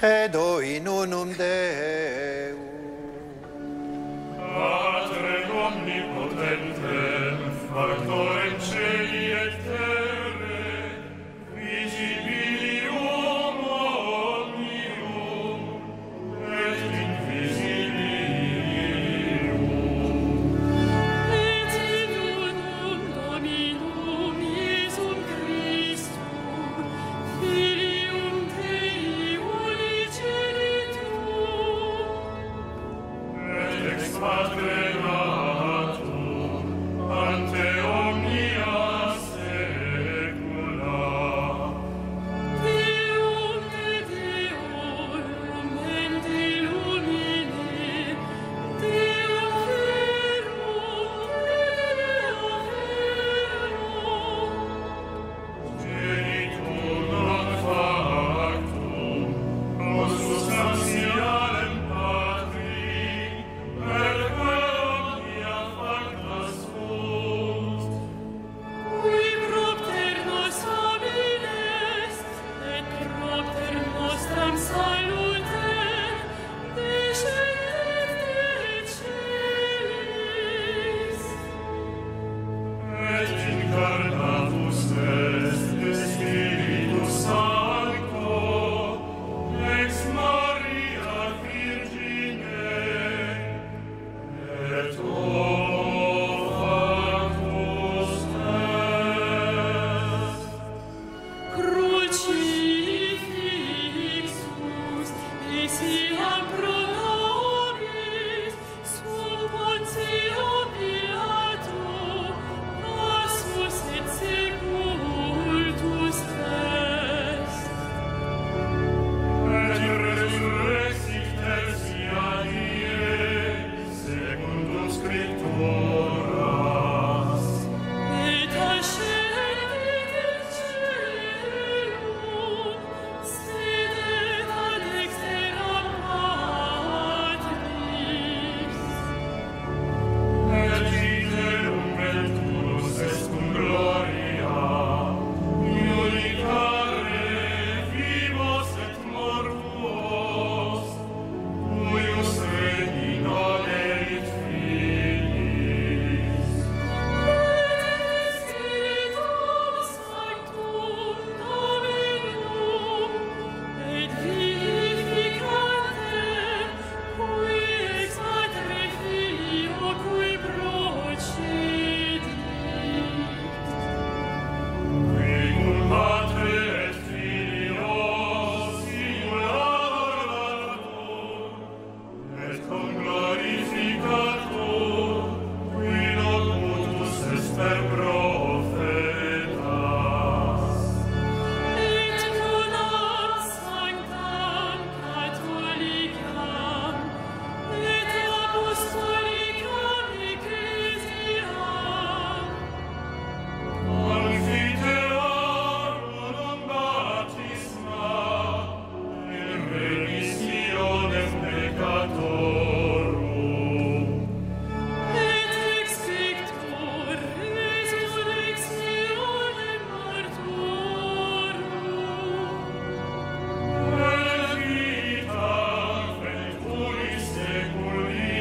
Credo in unum Deum. Patrem omnipotentem, factorem celi et terre, visibilium omnium et invisibilium. Et in unum Dominum Iesum Christum, Filium Dei unigenitum, Et ex Patre natum, ante omnia saecula. Deum de Deorum et illumine, Deum verum, Deo verum. Genitum non factum, consubstantialem Patri, per omnia factas funt. Qui propter nos homines, et propter nostram salutem, descendet de celis. Et incarnatus est Spiritus Sancto, ex Maria Virgine, et homo factus est. Crucifixus, etiam pro nobis, sum Pontio Pilato, passus et sepultus est. Et resurrexit tertia die, secundum Scripturas. Et ascendit in caelum, sedet ad dexteram Patris. Et iterum venturus est cum gloria, iunicare vivos et mortuos, cuius regni non erit filis. Et Spiritum Sanctum Dominum, et vivificantem, qui ex Patre Filio, qui procedit. Qui cum Patre et Filio simulator et cum glorificator, qui non mutus est per prophetas. Et unam sanctam catholicam, et apostolicam ecclesiam, Confiteorum baptisma in remissionem peccatorum. et expector resurrectionem mortuorum. Et vitam venturi seculi.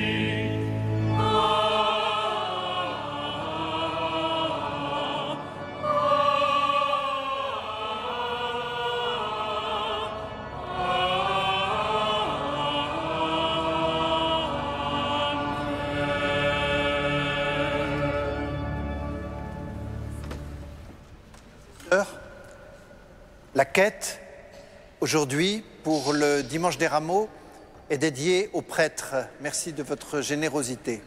La quête, aujourd'hui, pour le Dimanche des Rameaux, est dédiée aux prêtres. Merci de votre générosité.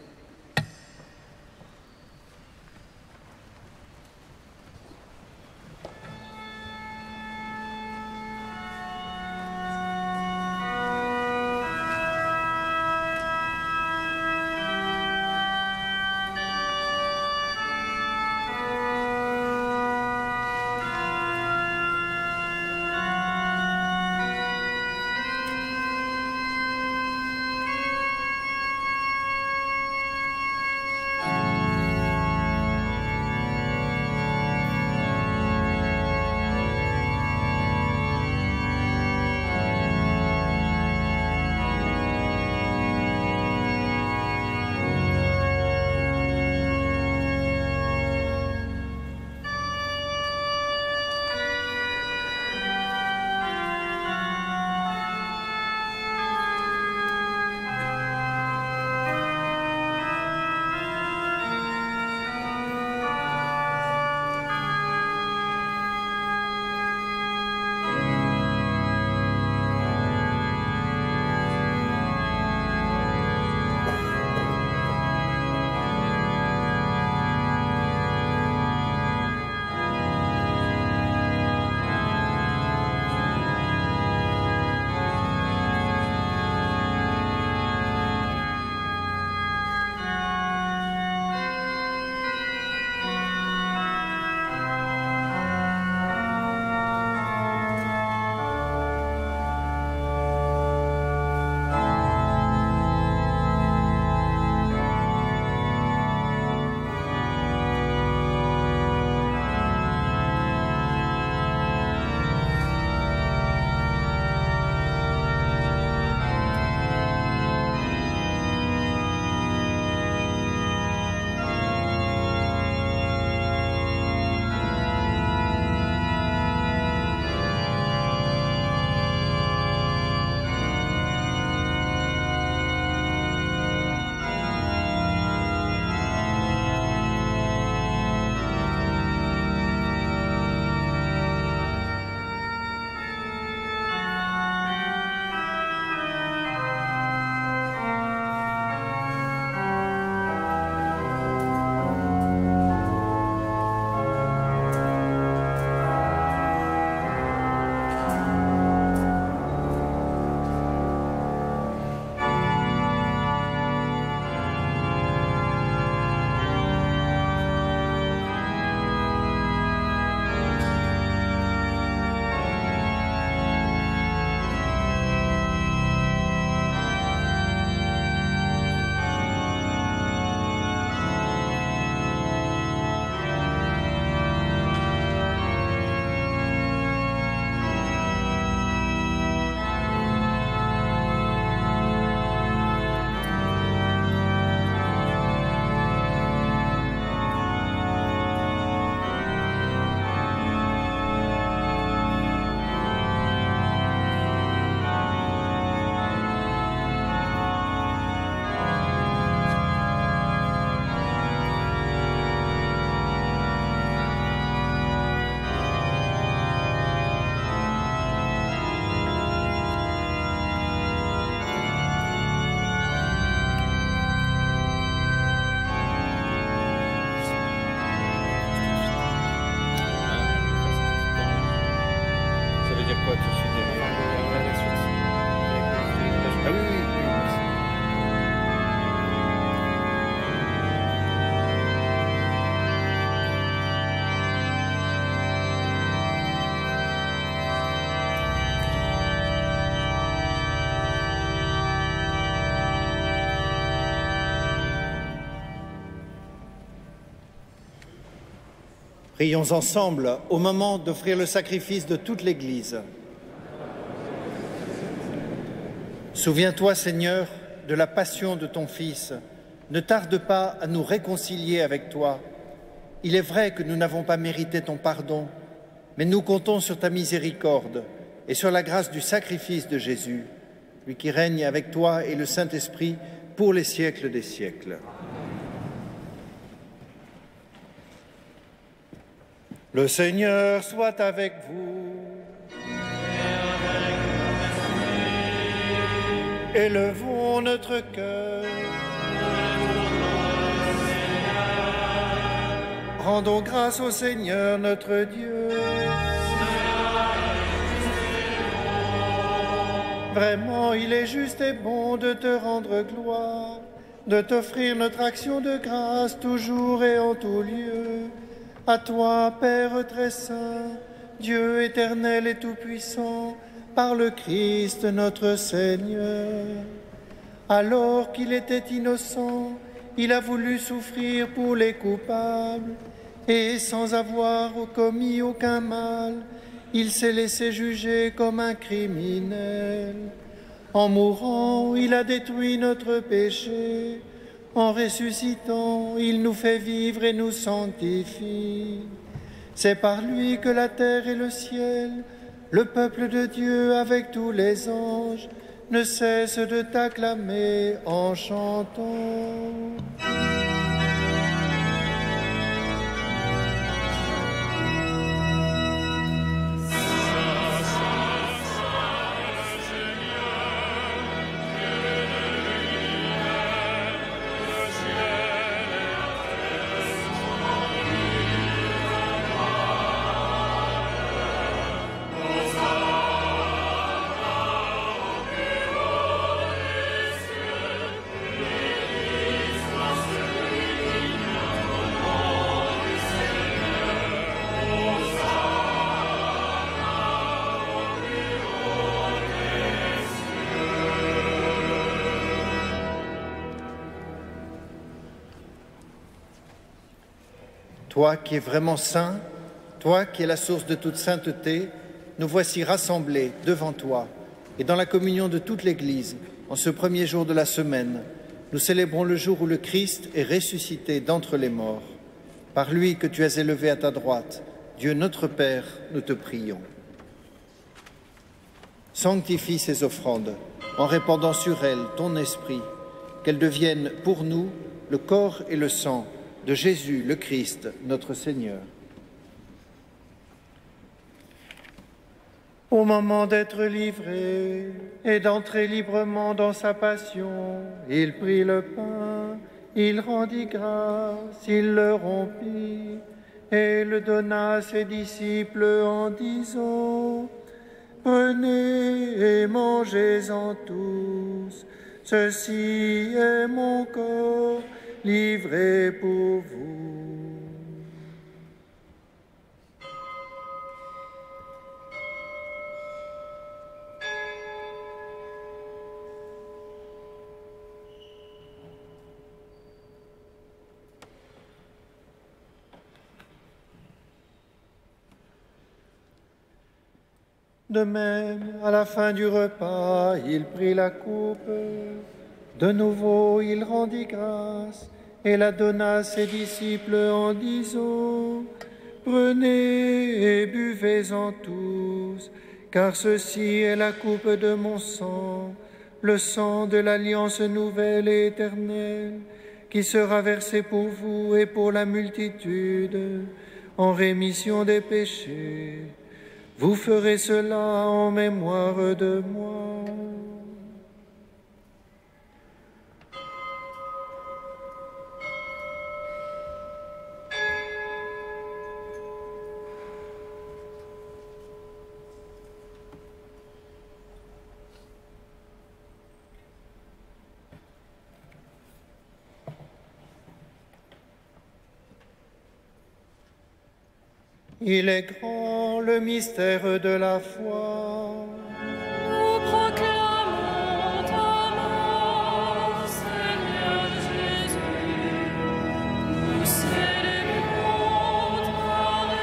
Prions ensemble au moment d'offrir le sacrifice de toute l'Église. Souviens-toi, Seigneur, de la passion de ton Fils. Ne tarde pas à nous réconcilier avec toi. Il est vrai que nous n'avons pas mérité ton pardon, mais nous comptons sur ta miséricorde et sur la grâce du sacrifice de Jésus, lui qui règne avec toi et le Saint-Esprit pour les siècles des siècles. Le Seigneur soit avec vous. Élevons notre cœur. Rendons grâce au Seigneur notre Dieu. Vraiment, il est juste et bon de te rendre gloire, de t'offrir notre action de grâce toujours et en tout lieu. À toi, Père très saint, Dieu éternel et tout-puissant, par le Christ notre Seigneur. Alors qu'il était innocent, il a voulu souffrir pour les coupables, et sans avoir commis aucun mal, il s'est laissé juger comme un criminel. En mourant, il a détruit notre péché. En ressuscitant, il nous fait vivre et nous sanctifie. C'est par lui que la terre et le ciel, le peuple de Dieu avec tous les anges, ne cessent de t'acclamer en chantant. Toi qui es vraiment saint, toi qui es la source de toute sainteté, nous voici rassemblés devant toi et dans la communion de toute l'Église, en ce premier jour de la semaine, nous célébrons le jour où le Christ est ressuscité d'entre les morts. Par lui que tu as élevé à ta droite, Dieu notre Père, nous te prions. Sanctifie ces offrandes en répandant sur elles ton esprit, qu'elles deviennent pour nous le corps et le sang de Jésus le Christ, notre Seigneur. Au moment d'être livré et d'entrer librement dans sa passion, il prit le pain, il rendit grâce, il le rompit et le donna à ses disciples en disant : « Prenez et mangez-en tous, ceci est mon corps, livré pour vous. » De même, à la fin du repas, il prit la coupe. De nouveau, il rendit grâce et la donna à ses disciples en disant : « Prenez et buvez-en tous, car ceci est la coupe de mon sang, le sang de l'alliance nouvelle et éternelle, qui sera versé pour vous et pour la multitude, en rémission des péchés. Vous ferez cela en mémoire de moi. » Il est grand le mystère de la foi. Nous proclamons ta mort, Seigneur Jésus. Nous célébrons ta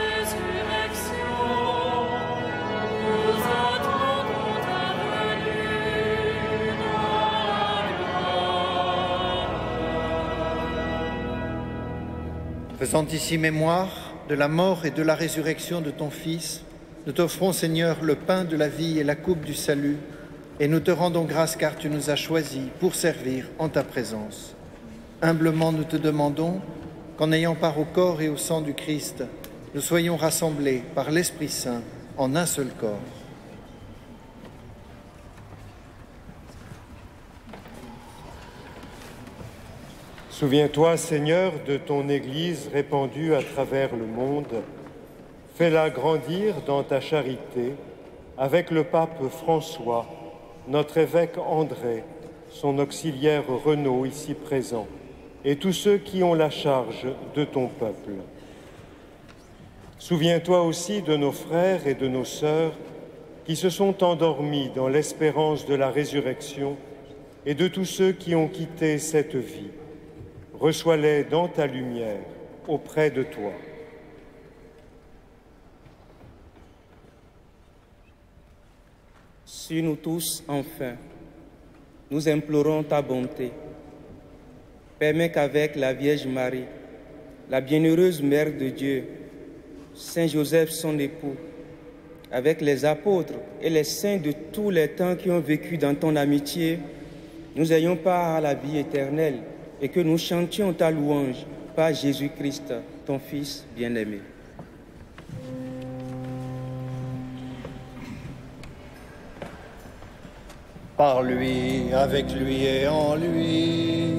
Faisant ici mémoire de la mort et de la résurrection de ton Fils, nous t'offrons, Seigneur, le pain de la vie et la coupe du salut, et nous te rendons grâce car tu nous as choisis pour servir en ta présence. Humblement, nous te demandons qu'en ayant part au corps et au sang du Christ, nous soyons rassemblés par l'Esprit Saint en un seul corps. Souviens-toi, Seigneur, de ton Église répandue à travers le monde. Fais-la grandir dans ta charité avec le pape François, notre évêque André, son auxiliaire Renaud ici présent, et tous ceux qui ont la charge de ton peuple. Souviens-toi aussi de nos frères et de nos sœurs qui se sont endormis dans l'espérance de la résurrection et de tous ceux qui ont quitté cette vie. Reçois-les dans ta lumière, auprès de toi. Sur nous tous, enfin, nous implorons ta bonté. Permets qu'avec la Vierge Marie, la bienheureuse Mère de Dieu, Saint Joseph son époux, avec les apôtres et les saints de tous les temps qui ont vécu dans ton amitié, nous ayons part à la vie éternelle et que nous chantions ta louange par Jésus-Christ, ton Fils bien-aimé. Par lui, avec lui et en lui.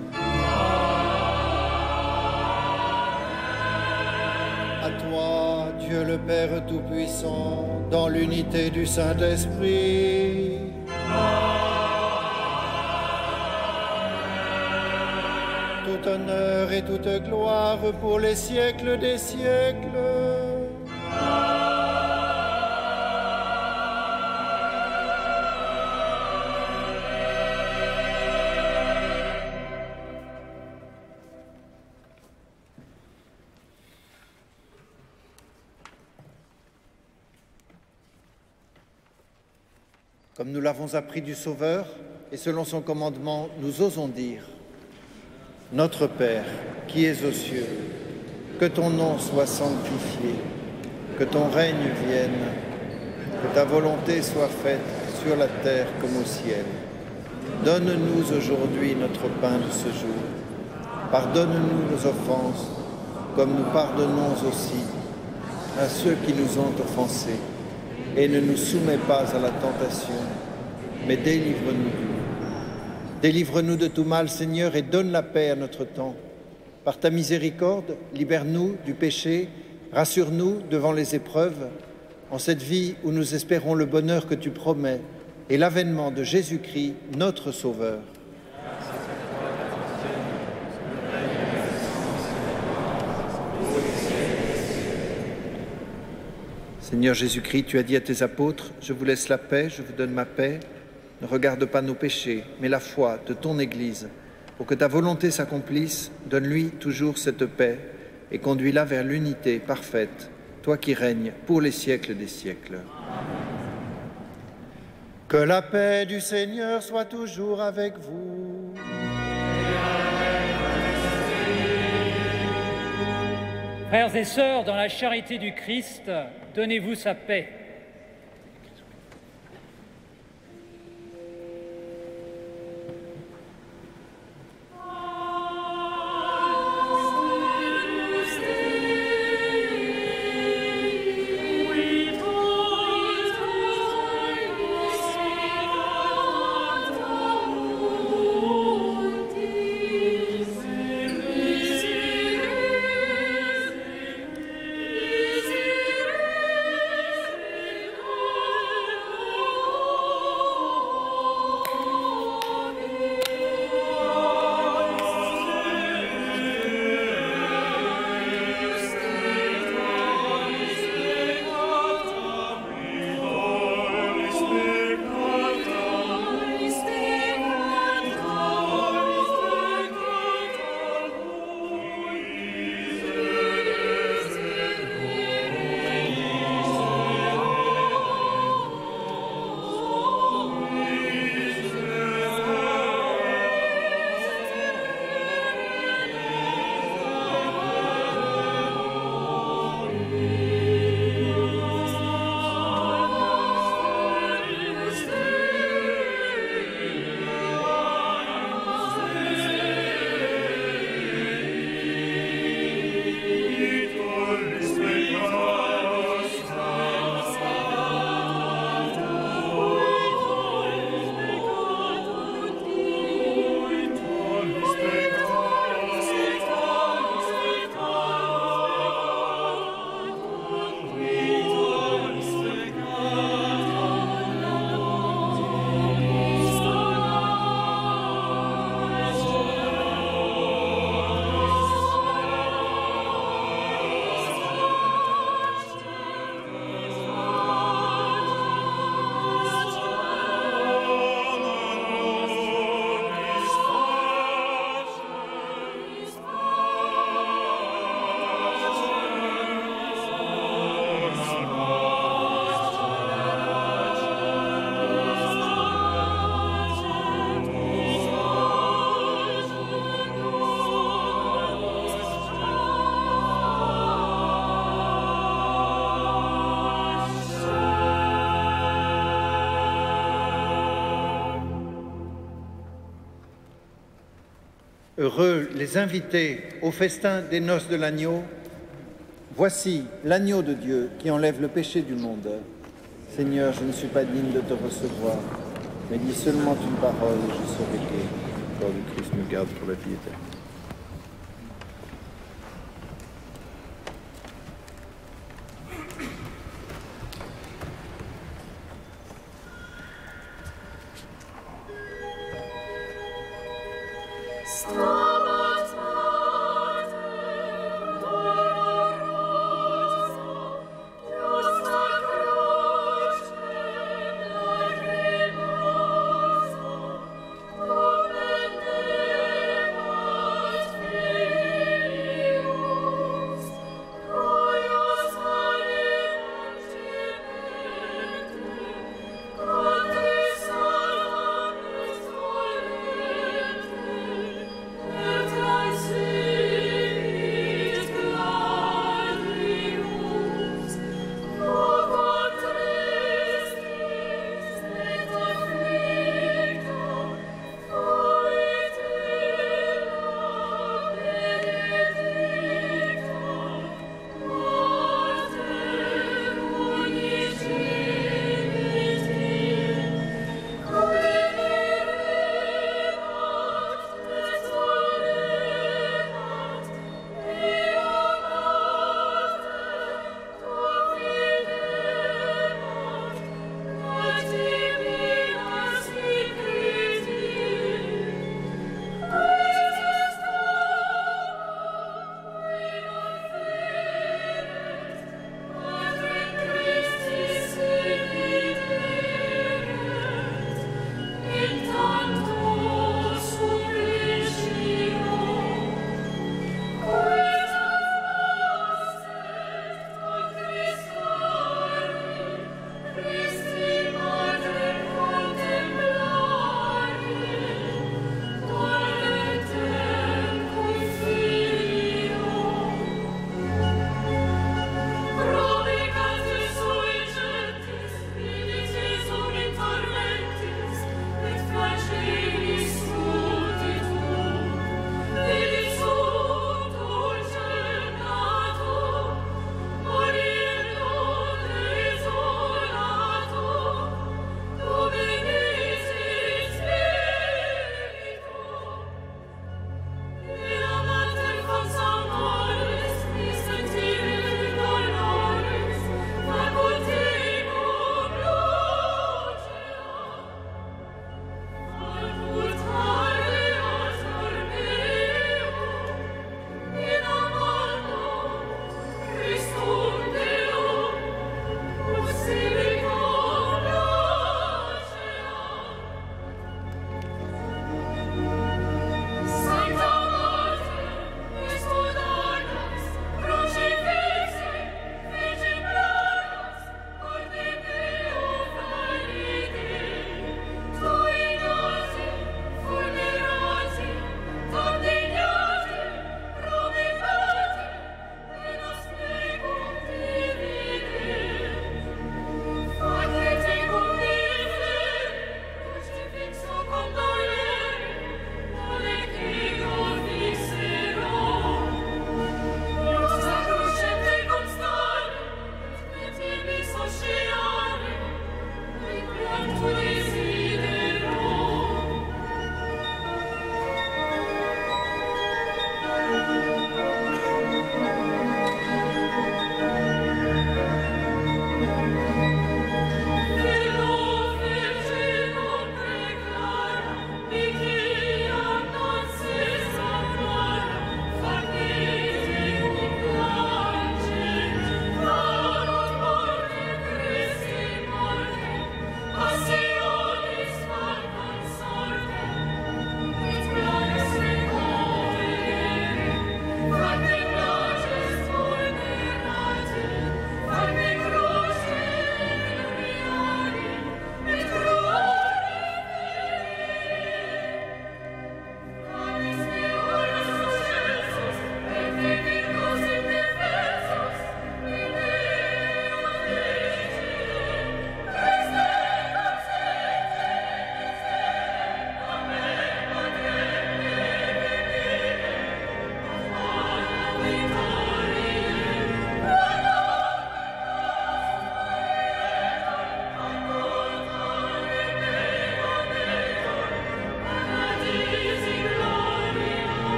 À toi, Dieu le Père Tout-Puissant, dans l'unité du Saint-Esprit. Tout honneur et toute gloire pour les siècles des siècles. Comme nous l'avons appris du Sauveur, et selon son commandement, nous osons dire: Notre Père, qui es aux cieux, que ton nom soit sanctifié, que ton règne vienne, que ta volonté soit faite sur la terre comme au ciel. Donne-nous aujourd'hui notre pain de ce jour. Pardonne-nous nos offenses, comme nous pardonnons aussi à ceux qui nous ont offensés. Et ne nous soumets pas à la tentation, mais délivre-nous du mal. Délivre-nous de tout mal, Seigneur, et donne la paix à notre temps. Par ta miséricorde, libère-nous du péché, rassure-nous devant les épreuves, en cette vie où nous espérons le bonheur que tu promets et l'avènement de Jésus-Christ, notre Sauveur. Seigneur Jésus-Christ, tu as dit à tes apôtres, « Je vous laisse la paix, je vous donne ma paix. Ne regarde pas nos péchés, mais la foi de ton Église. Pour que ta volonté s'accomplisse, donne-lui toujours cette paix et conduis-la vers l'unité parfaite, toi qui règnes pour les siècles des siècles. » Que la paix du Seigneur soit toujours avec vous. Frères et sœurs, dans la charité du Christ, donnez-vous sa paix. Heureux les invités au festin des noces de l'agneau. Voici l'agneau de Dieu qui enlève le péché du monde. Seigneur, je ne suis pas digne de te recevoir, mais dis seulement une parole et je serai guéri. Le corps du Christ me garde pour la vie éternelle.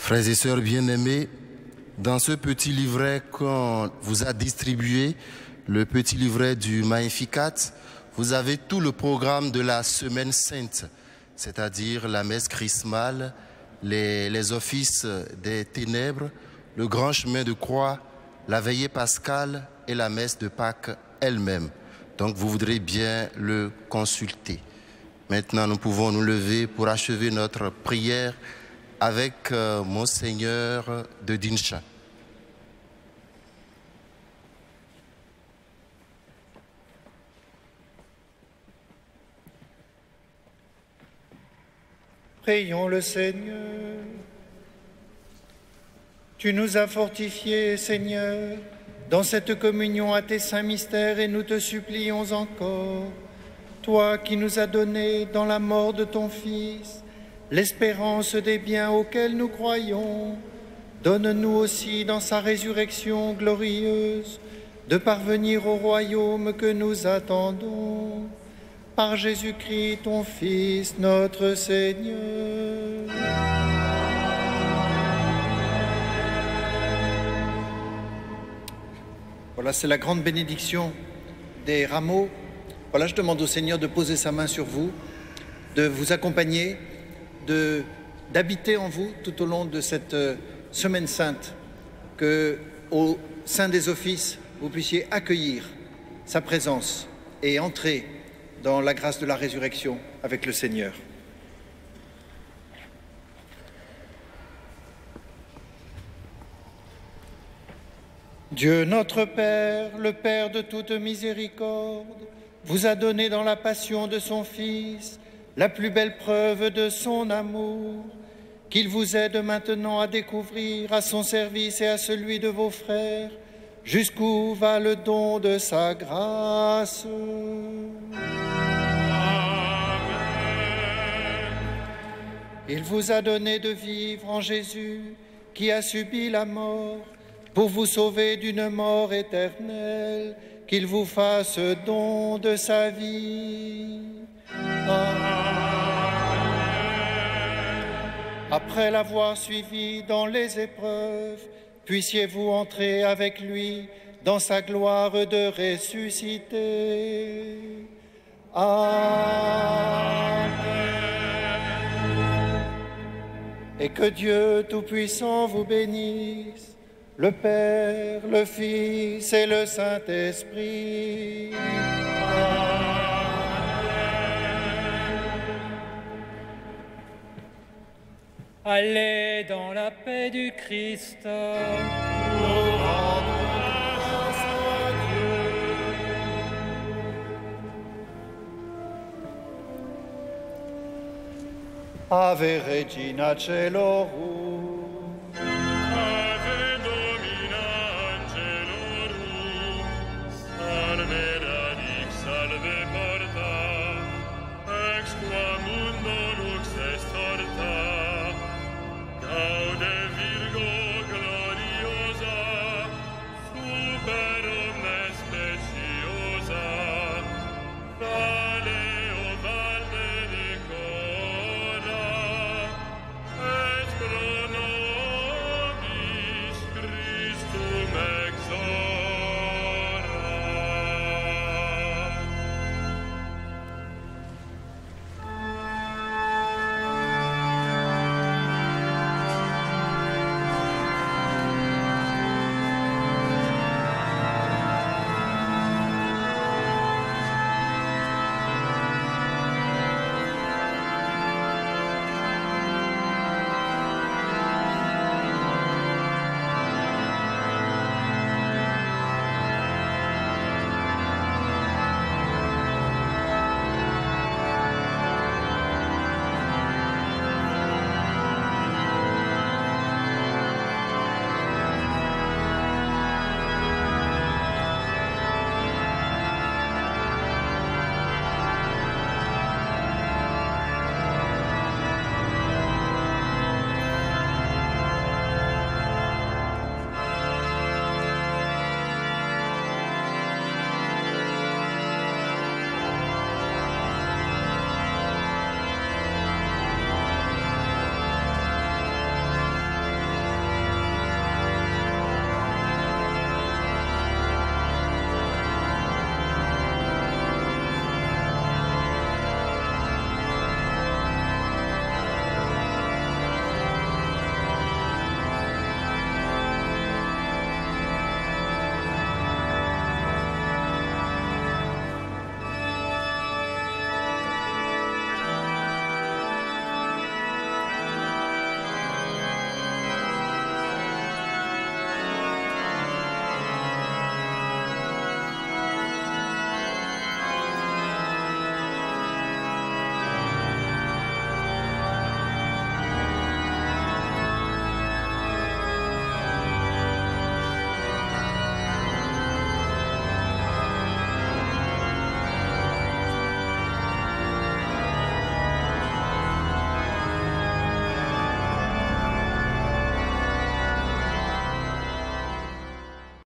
Frères et sœurs bien-aimés, dans ce petit livret qu'on vous a distribué, le petit livret du Magnificat, vous avez tout le programme de la Semaine Sainte, c'est-à-dire la messe chrismale, les offices des ténèbres, le grand chemin de croix, la veillée pascale et la messe de Pâques elle-même. Donc vous voudrez bien le consulter. Maintenant, nous pouvons nous lever pour achever notre prière avec Monseigneur de Dinsha. Prions le Seigneur. Tu nous as fortifiés, Seigneur, dans cette communion à tes saints mystères, et nous te supplions encore, toi qui nous as donné dans la mort de ton Fils l'espérance des biens auxquels nous croyons, donne-nous aussi dans sa résurrection glorieuse de parvenir au royaume que nous attendons. Par Jésus-Christ, ton Fils, notre Seigneur. Voilà, c'est la grande bénédiction des rameaux. Voilà, je demande au Seigneur de poser sa main sur vous, de vous accompagner, d'habiter en vous tout au long de cette Semaine Sainte, que au sein des offices, vous puissiez accueillir sa présence et entrer dans la grâce de la résurrection avec le Seigneur. Dieu notre Père, le Père de toute miséricorde, vous a donné dans la passion de son Fils la plus belle preuve de son amour, qu'il vous aide maintenant à découvrir à son service et à celui de vos frères jusqu'où va le don de sa grâce. Il vous a donné de vivre en Jésus, qui a subi la mort, pour vous sauver d'une mort éternelle, qu'il vous fasse don de sa vie. Après l'avoir suivi dans les épreuves, puissiez-vous entrer avec lui dans sa gloire de ressuscité. Amen. Et que Dieu Tout-Puissant vous bénisse, le Père, le Fils et le Saint-Esprit. Allez dans la paix du Christ. Ave Regina Caelorum.